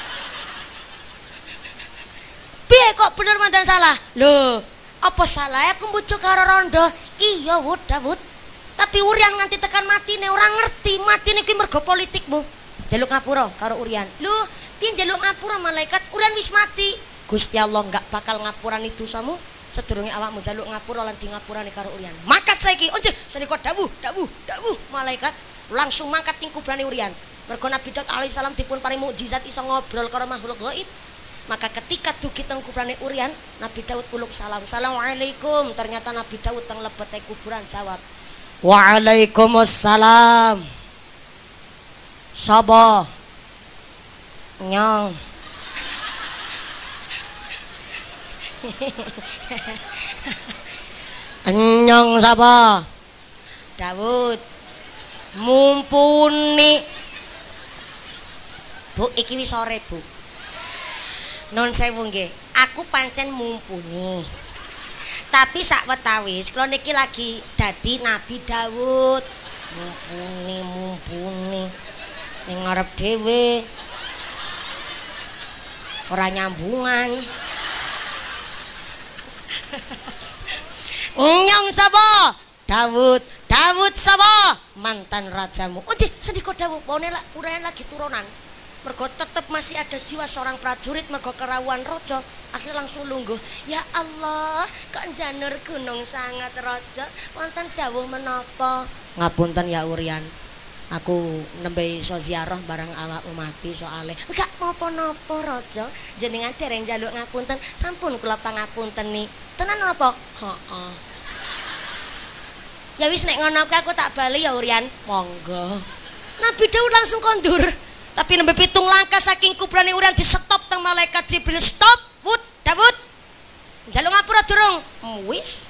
Piye kok bener mandan salah? Loh, apa salah aku mbujuk karo rondo? Iya Wud, Dawud. Tapi Uryan nganti tekan matine ora ngerti matine kuwi mergo politikmu. Jaluk ngapura karo Uryan. Loh, piye jaluk ngapura malaikat? Uryan wis mati. Gusti Allah nggak bakal ngapurani dosamu sedurunge awakmu jaluk ngapura lan di ngapurani karo Urian. Mangkat saiki, onje sedika dawuh, dawuh, dawuh malaikat langsung mangkat ning kubrane Urian. Mergo Nabi Daud alaihi salam dipun paring mukjizat iso ngobrol karo makhluk gaib. Maka ketika dugi teng kuburane Urian, Nabi Daud uluk salam. Assalamualaikum. Ternyata Nabi Daud teng lebete kuburan jawab, Waalaikumsalam. Sapa? Nyong. Nyong sapa? Daud. Mumpuni. Bu, iki wis sore, Bu. Non sewu nggih. Aku pancen mumpuni. Tapi sak wetawis kula niki lagi dadi Nabi Daud. Mumpuni, mumpuni. Ning ngarep dhewe. Ora nyambungan. Nyong sapa? Daud. Daud sapa? Mantan rajamu. Oh, sedika Daud, wone lak urane lagi turunan. Mergo tetep masih ada jiwa seorang prajurit mergo kerawuan raja. Akhirnya langsung lungguh. Ya Allah, kok janur gunung sangat raja. Wonten dawuh menapa? Ngapunten ya Urian. Aku nembe iso ziarah barang awakmu mati soale. Enggak napa-napa raja. Jenengan dereng njaluk ngapunten, sampun kula pangapunteni. Tenan napa? Heeh. Ya wis nek ngono aku tak bali ya Urian. Monggo. Nabi Daud langsung kondur. Tapi nembe pitung langkah saking kubrane Urian di stop teng malaikat Jibril. Stop, Wud, Daud. Njaluk ngapura durung? Wis.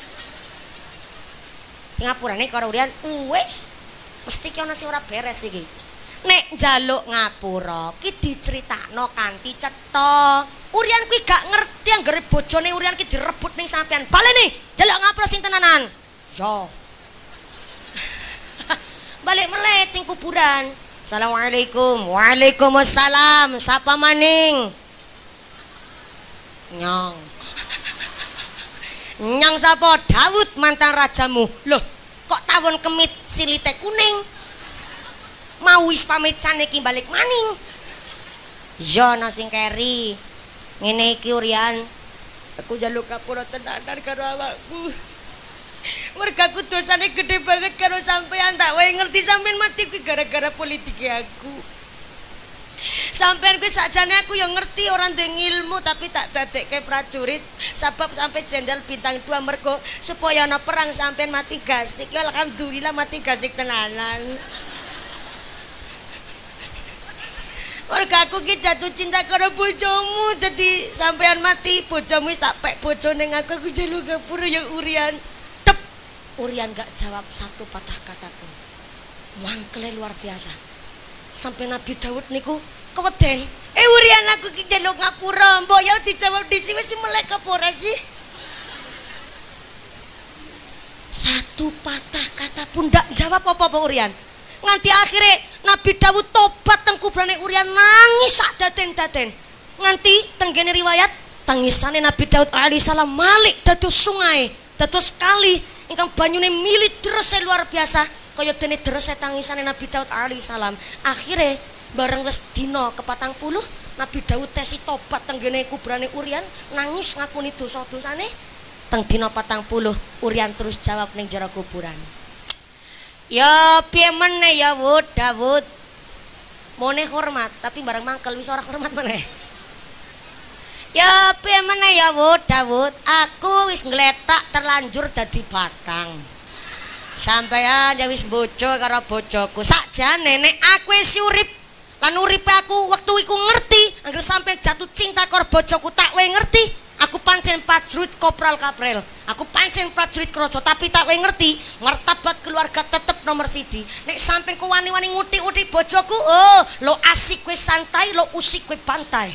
Ngapurane karo Urian, wis. Mesti ki ana sing ora beres iki. Nek njaluk ngapura ki diceritakno kanthi cetha. Urian kuwi gak ngerti anggere bojone Urian ki direbut ning sampean. Baleni, njaluk ngapura sing tenanan. Yo. Balik meleh ning kuburan. Assalamualaikum. Waalaikumsalam. Sapa maning? Nyong. Nyong sapa? Daud mantan rajamu. Loh, kok tawon kemit silite kuning? Mau wis pamit sane iki balik maning. Yo ana sing keri. Ngene iki Urian. Aku njaluk kapura tenanan karo awakku. Merga aku dosane gede banget karo sampean, tak wae ngerti sampean mati kuwi gara-gara politik aku. Sampean kuwi sakjane aku yang ngerti orang ndek ilmu tapi tak dadekke prajurit sebab sampai jenderal bintang dua mergo supaya ana perang sampean mati gasik. Ya alhamdulillah mati gasik tenanan. Merga aku ki jatuh cinta karo bojomu dadi sampean mati bojomu wis tak pek bojone aku aku njaluk ngapura ya Urian. Urian gak jawab satu patah kata pun. Mangkele luar biasa. Sampai Nabi Daud niku keweden. Eh Urian aku ki njaluk ngapura, mbok ya dijawab disi wis melek kapora sih. Satu patah kata pun ndak jawab apa-apa Urian. Nganti akhirnya Nabi Daud tobat teng kuburane Urian nangis sak daten-daten. Nganti tenggene riwayat tangisane Nabi Daud alaihi salam malik dados sungai, dados kali ingkang banyune milit derese luar biasa kaya dene derese tangisane Nabi Daud alaihi salam. Akhire bareng wis dina kepatang puluh Nabi Daud tesi tobat tenggene kuburane Urian nangis ngakuni dosa-dosane. Teng dina patang puluh Urian terus jawab ning jero kuburan. Ya piye meneh ya Wud Daud. Mone hormat tapi bareng mangkel wis ora hormat meneh. Ya piye meneh ya Wud Daud, aku wis ngletak terlanjur dadi batang. Sampeyan ya wis bojo karo bojoku. Sakjane nek aku wis urip lan uripe aku wektu iku ngerti, anggere sampeyan jatuh cinta karo bojoku tak wae ngerti. Aku pancen prajurit kopral kaprel. Aku pancen prajurit kroco tapi tak wae ngerti, martabat keluarga tetep nomor siji. Nek sampeyan ku wani-wani nguti-uti bojoku, oh, lo asik kowe santai, lo usik kowe pantai.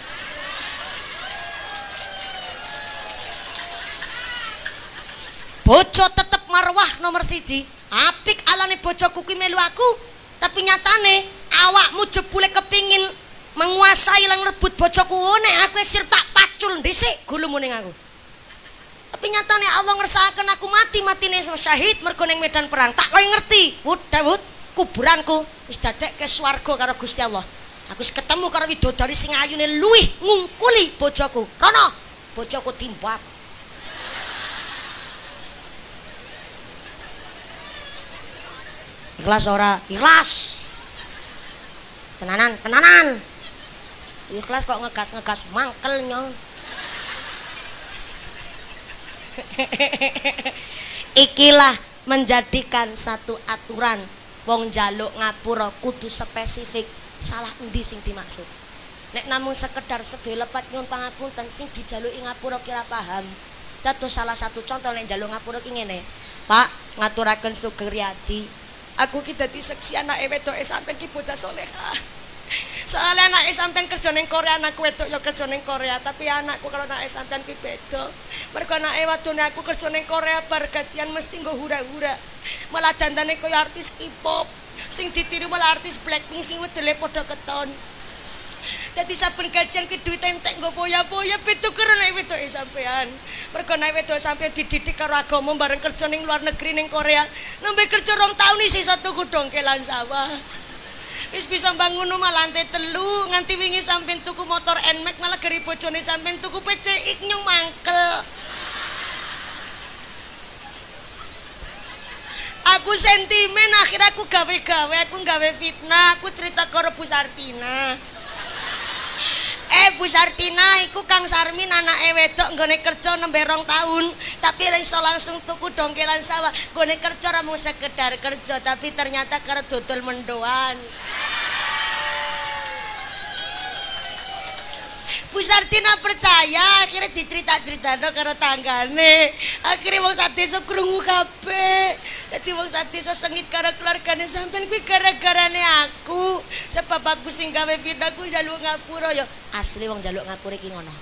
Bojo tetep marwah nomor siji. Apik alane bojoku kuwi melu aku, tapi nyatane awakmu jebule kepingin menguasai lan rebut bojoku. Nek aku sir tak pacul dhisik gulumu ning aku. Tapi nyatane Allah ngersakaken aku mati-matine syahid mergo ning medan perang. Tak kowe ngerti, Wud Daud, kuburanku wis dadekke swarga karo Gusti Allah. Aku wis ketemu karo widodari sing ayune luwih ngungkuli bojoku. Rono, bojoku timbap. Ikhlas ora? Ikhlas. Tenanan, tenanan. Ikhlas kok ngegas-ngegas mangkel nyong. Ikilah menjadikan satu aturan wong njaluk ngapura kudu spesifik salah endi sing dimaksud. Nek namung sekedar sedaya lepat nyuwun pangapunten sing dijaluki ngapura kira paham. Dados salah satu contoh nek njaluk ngapura ki ngene. Pak, ngaturaken Sugiryadi. Aku ki dadi seksi anake wedoke sampeyan ki bocah salehah. Soalnya anake sampeyan kerja ning Korea, anakku wedok ya kerja ning Korea, tapi anakku kalau anake sampeyan ki beda. Mergo anake wadone aku kerja ning Korea bar gajian mesti nggo hura-hura. Malah dandane kaya artis K-pop. Sing ditiru malah artis Blackpink sing wedele padha keton. Dadi saben gajian ki duwite entek nggo foya-foya beda karo nek wedoke sampean. Mergo nek wedok sampean dididik karo agama bareng kerja ning luar negeri ning Korea, nembe kerja rong taun isi satu kudongkelan sawah. Wis bisa bangun rumah lantai telu nganti wingi sampean tuku motor Nmax malah gari bojone sampean tuku P C X nyung mangkel. Aku sentimen akhirnya aku gawe-gawe, aku gawe fitnah, aku cerita karo Bu Sartina. Eh Bu Sartina iku Kang Sarmin anake wedok nggone kerja nembe rong taun, tapi ora iso langsung tuku dongkelan sawah. Nggone kerja ora mung sekedar kerja, tapi ternyata karo dodol mendoan. Bu Sartina percaya, akhirnya dicerita-ceritano karo tanggane. Akhirnya wong sak desa krungu kabeh. Dadi wong sak desa sengit karo keluargane sampean kuwi gara-garane aku. Sebab aku sing gawe fitnah ku njaluk ngapura ya. Asli wong njaluk ngapura iki ngono.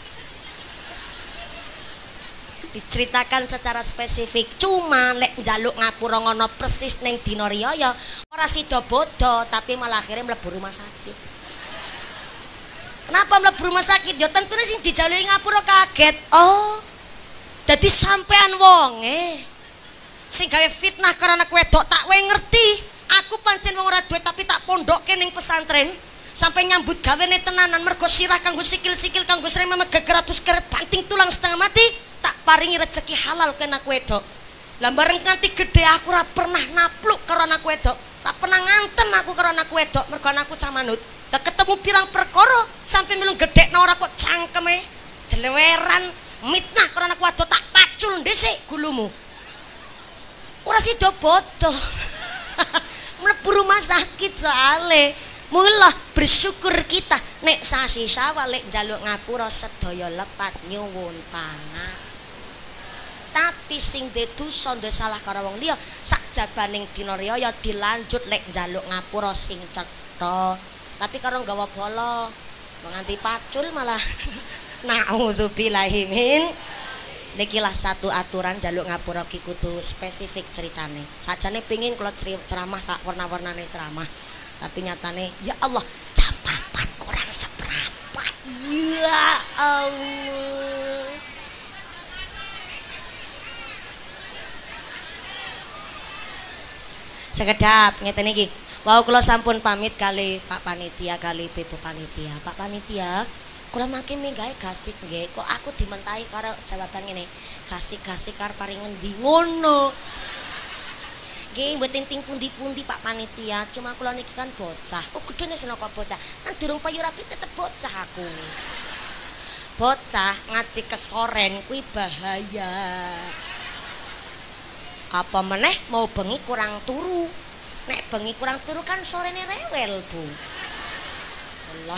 Diceritakan secara spesifik. Cuma lek njaluk ngapura ngono persis ning dina riyaya ora sida bodo, tapi malah akhirnya mlebu rumah sakit. Kenapa mlebu rumah sakit? Ya tentune sing dijaluki ngapura kaget. Oh. Dadi sampean wonge sing gawe fitnah karena anak wedok tak wae ngerti. Aku pancen wong ora duwe tapi tak pondokke ning pesantren. Sampai nyambut gawene tenanan mergo sirah kanggo sikil-sikil kanggo sreme megeger atus keret banting tulang setengah mati, tak paringi rezeki halal ke anak wedok. Lah bareng nganti gede aku ora pernah napluk karo anak wedok. Tak pernah nganten aku karo anak wedok mergo anakku cah manut. Lah ketemu pirang perkara sampai melung gedekno ora kok cangkeme deleweran mitnah karo anak wedok tak pacul dhisik gulumu. Ora sida bodoh. Mlebu rumah sakit soale. Mula bersyukur kita nek sasi sawalek njaluk ngapura sedaya lepat nyuwun pangan. Tapi sing de dosa de salah karo wong liya sakjabaning dina riyaya dilanjut lek njaluk ngapura sing cetha. Tapi karo nggawa bala nganti pacul malah naudzubillahi min. Nikilah satu aturan njaluk ngapura ki kudu spesifik ceritane. Sajane pengin kula ceramah sak warna-warnane ceramah. Tapi nyatane ya Allah jam empat kurang seperempat. Ya Allah. Sekedap ngeten iki. Wau kula sampun pamit kali Pak Panitia kali Ibu Panitia. Pak Panitia, kula mangke minggahe gasik nggih. Kok aku dimentahi karo jawaban ngene. Gasik-gasik karo paring ngendi ngono. Nggih mboten ting pundi-pundi Pak Panitia, cuma kula niki kan bocah. Oh gedene senaka bocah. Kan durung payu rapi tetep bocah aku. Bocah ngaji kesoren kuwi bahaya. Apa meneh mau bengi kurang turu. Nek bengi kurang turu kan sorene rewel, Bu. Allah.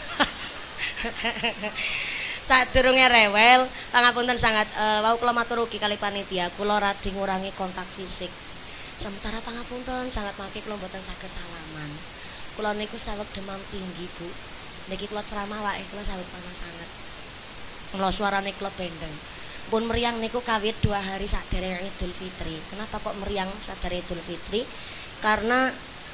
Sadurunge rewel, pangapunten sangat uh, wau kula matur ugi kali panitia, kula radi ngurangi kontak fisik. Sementara pangapunten sangat mangke kula mboten saged salaman. Kula niku saweg demam tinggi, Bu. Niki kula ceramah wae kula saweg panas sanget. Kula suarane kula bendeng. Pun meriang niku kawit dua hari sadèrèng Idul Fitri. Kenapa kok meriang sadèrèng Idul Fitri? Karena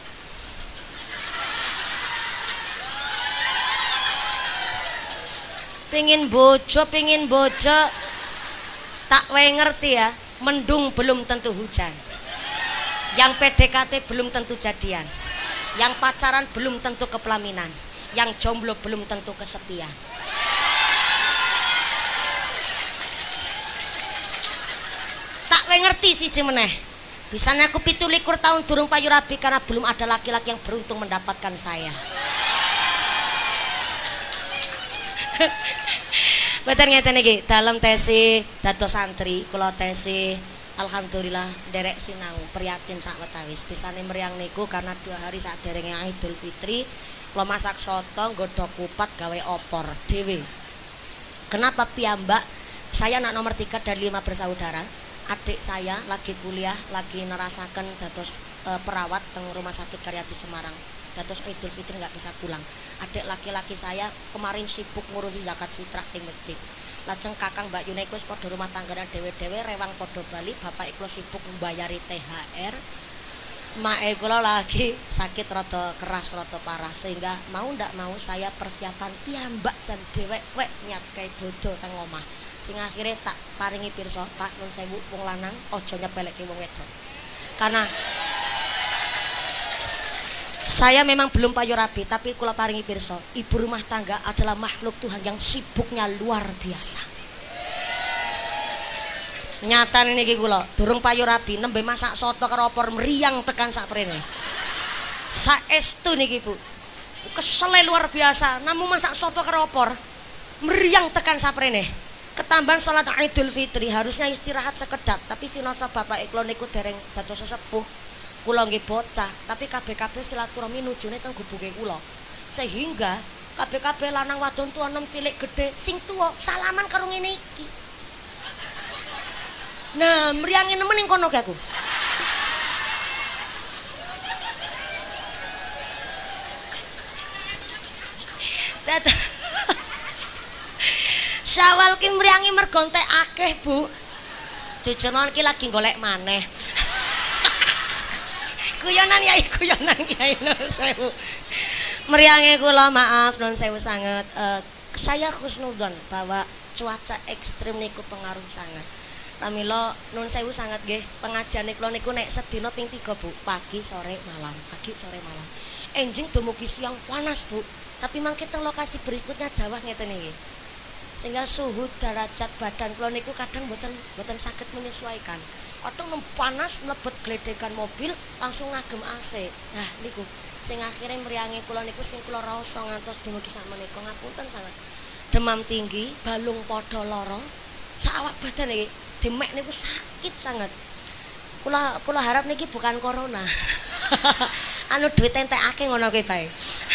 pengin bojo, pengin bojo tak wae ngerti ya, mendung belum tentu hujan. Yang P D K T belum tentu jadian. Yang pacaran belum tentu kepelaminan, yang jomblo belum tentu kesepian. Tak we ngerti siji meneh. Bisanya aku pitu likur tahun durung payu rabi karena belum ada laki-laki yang beruntung mendapatkan saya. Betul ngeten iki, dalam tesi dados santri, kula tesi alhamdulillah derek sinau prihatin sak wetawis. Bisane mriyang niku karena dua hari saderenge Idul Fitri, kula masak soto, nggodhog kupat gawe opor dhewe. Kenapa piyambak? Saya anak nomor tiga dari lima bersaudara. Adik saya lagi kuliah, lagi nerasakan dados e, perawat teng Rumah Sakit Karyadi Semarang. Dados Idul Fitri nggak bisa pulang. Adik laki-laki saya kemarin sibuk ngurusi zakat fitrah di masjid. Lajeng kakang Mbak Yune iku padha rumah tanggane dhewe-dhewe rewang padha bali, bapak iku sibuk mbayari T H R. Mae kula lagi sakit rada keras rada parah sehingga mau ndak mau saya persiapan piyambak jan dhewek wek nyatkai bodo teng omah. Sing akhirnya tak paringi pirsa, Pak nun sewu wong lanang aja nyepelekke wong wedok. Karena saya memang belum payu rabi, tapi kula paringi pirsa, ibu rumah tangga adalah makhluk Tuhan yang sibuknya luar biasa. Nyata niki kula durung payu rabi nembe masak soto karo opor meriang tekan sak prene. Saestu niki Bu. Kesele luar biasa, namun masak soto karo opor meriang tekan sak prene. Ketambahan sholat Idul Fitri harusnya istirahat sekedap, tapi sinoso bapak iklo niku dereng dados sesepuh. Kula nggih bocah, tapi kabeh-kabeh silaturahmi nujune teng gubuke kula. Sehingga kabeh-kabeh lanang wadon tuwa enom cilik gede sing tuwa salaman karo ngene iki. Nah, mriyange nemen ning kono ki aku. Dadah. Syawal ki mriyangi mergo entek akeh, Bu. Jujuran ki lagi golek maneh. Guyonan ya, guyonan Kyai nun sewu. Mriyangi kula maaf nun sewu sanget. Uh, saya husnudzon bahwa cuaca ekstrim niku pengaruh sangat. Pramila nun sewu sanget nggih, pengajian kula niku nek sedina ping tiga Bu, pagi, sore, malam, pagi, sore, malam. Enjing dumugi siang panas Bu, tapi mangke teng lokasi berikutnya Jawa ngeten iki. Sehingga suhu derajat badan kula niku kadang mboten mboten saged menyesuaikan. Kadang panas mlebet gledegan mobil langsung ngagem A C. Nah niku sing akhire mriyange kula niku sing kula raosa ngantos dumugi sakmenika ngapunten sangat. Demam tinggi, balung padha lara, sawak badan iki demek niku sakit sangat. Kula kula harap niki bukan corona. Anu duit entekake ngono kuwi bae.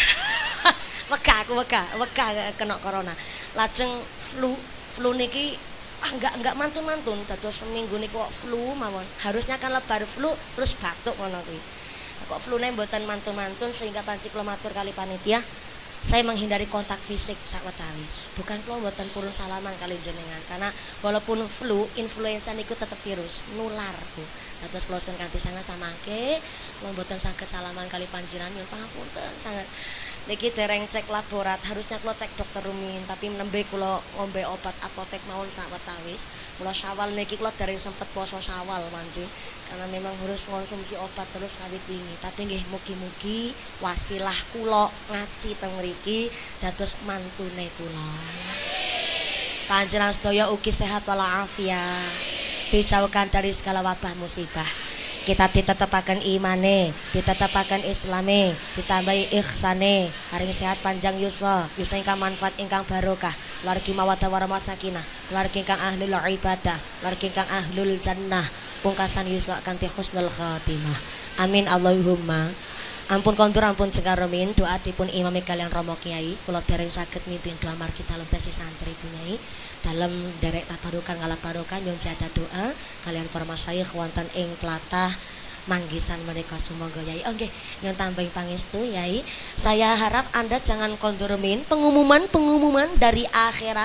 Wegah aku wegah, wegah kena corona. Lajeng flu, flu niki ah enggak enggak mantun-mantun, dados seminggu niku kok flu mawon. Harusnya kan lebar flu terus batuk ngono kuwi. Kok flune mboten mantun-mantun sehingga panci kula matur kali panitia, saya menghindari kontak fisik sawetawis. Bukan kula mboten purun salaman kali jenengan karena walaupun flu, influenza niku tetep virus, nular Bu. Dados kula sun kanthi sangat samangke, kula mboten saged salaman kali panjenengan nyuwun pangapunten sangat. Niki dereng cek laborat, harusnya kula cek dokter rumin, tapi nembe kula ngombe obat apotek mawon sawetawis. Kula Syawal niki kula dereng sempet poso Syawal manci, karena memang harus konsumsi obat terus kawit wingi. Tapi nggih mugi-mugi wasilah kula ngaji teng mriki dados mantune kula. Panjenengan sedaya ugi sehat walafiat, dijauhkan dari segala wabah musibah. Kita ditetepaken imane, ditetepaken islame, ditambahi ihsane, haring sehat panjang yuswa, yuswa ingkang manfaat ingkang barokah, keluarga mawaddah warahmah sakinah, keluarga ingkang ahlul ibadah, keluarga ingkang ahlul jannah, pungkasan yuswa kanthi husnul khatimah. Amin Allahumma. Ampun kondur ampun cekaromin, doa dipun imami kalian Romo Kiai, kula dereng saged mimpin doa margi dalam tesi santri punyai. Dalam derek tabarukan ngalap barokan nyun jadah doa kalian para masyayikh wonten ing tlatah manggisan menika sumangga Yai. Oke, okay, nyun tambahi pangestu Yai. Saya harap Anda jangan kondurumin pengumuman-pengumuman dari akhirat.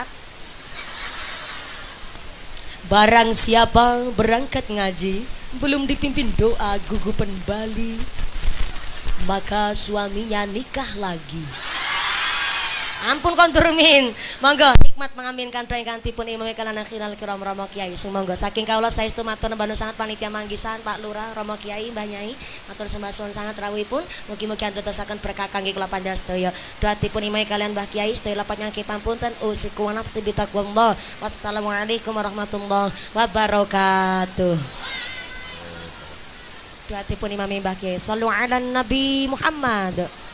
Barang siapa berangkat ngaji belum dipimpin doa gugupan Bali, maka suaminya nikah lagi. Ampun konturmin. Monggo hikmat mengaminkan doa ingkang dipun imami kalian akhirul kiram Romo Kiai. Sing monggo saking kawula saestu matur nuwun sangat panitia manggisan Pak Lurah Romo Kiai Mbah Nyai. Matur sembah suwun sangat rawuhipun. Mugi-mugi antosaken berkah kangge kula panjenengan sedaya. Doa dipun imami kalian Mbah Kiai sedaya lapat nyangke pampunten usiku wa nafsi bitaqwallah. Wassalamualaikum warahmatullahi wabarakatuh. Doa dipun imami Mbah Kiai. Shallu ala Nabi Muhammad.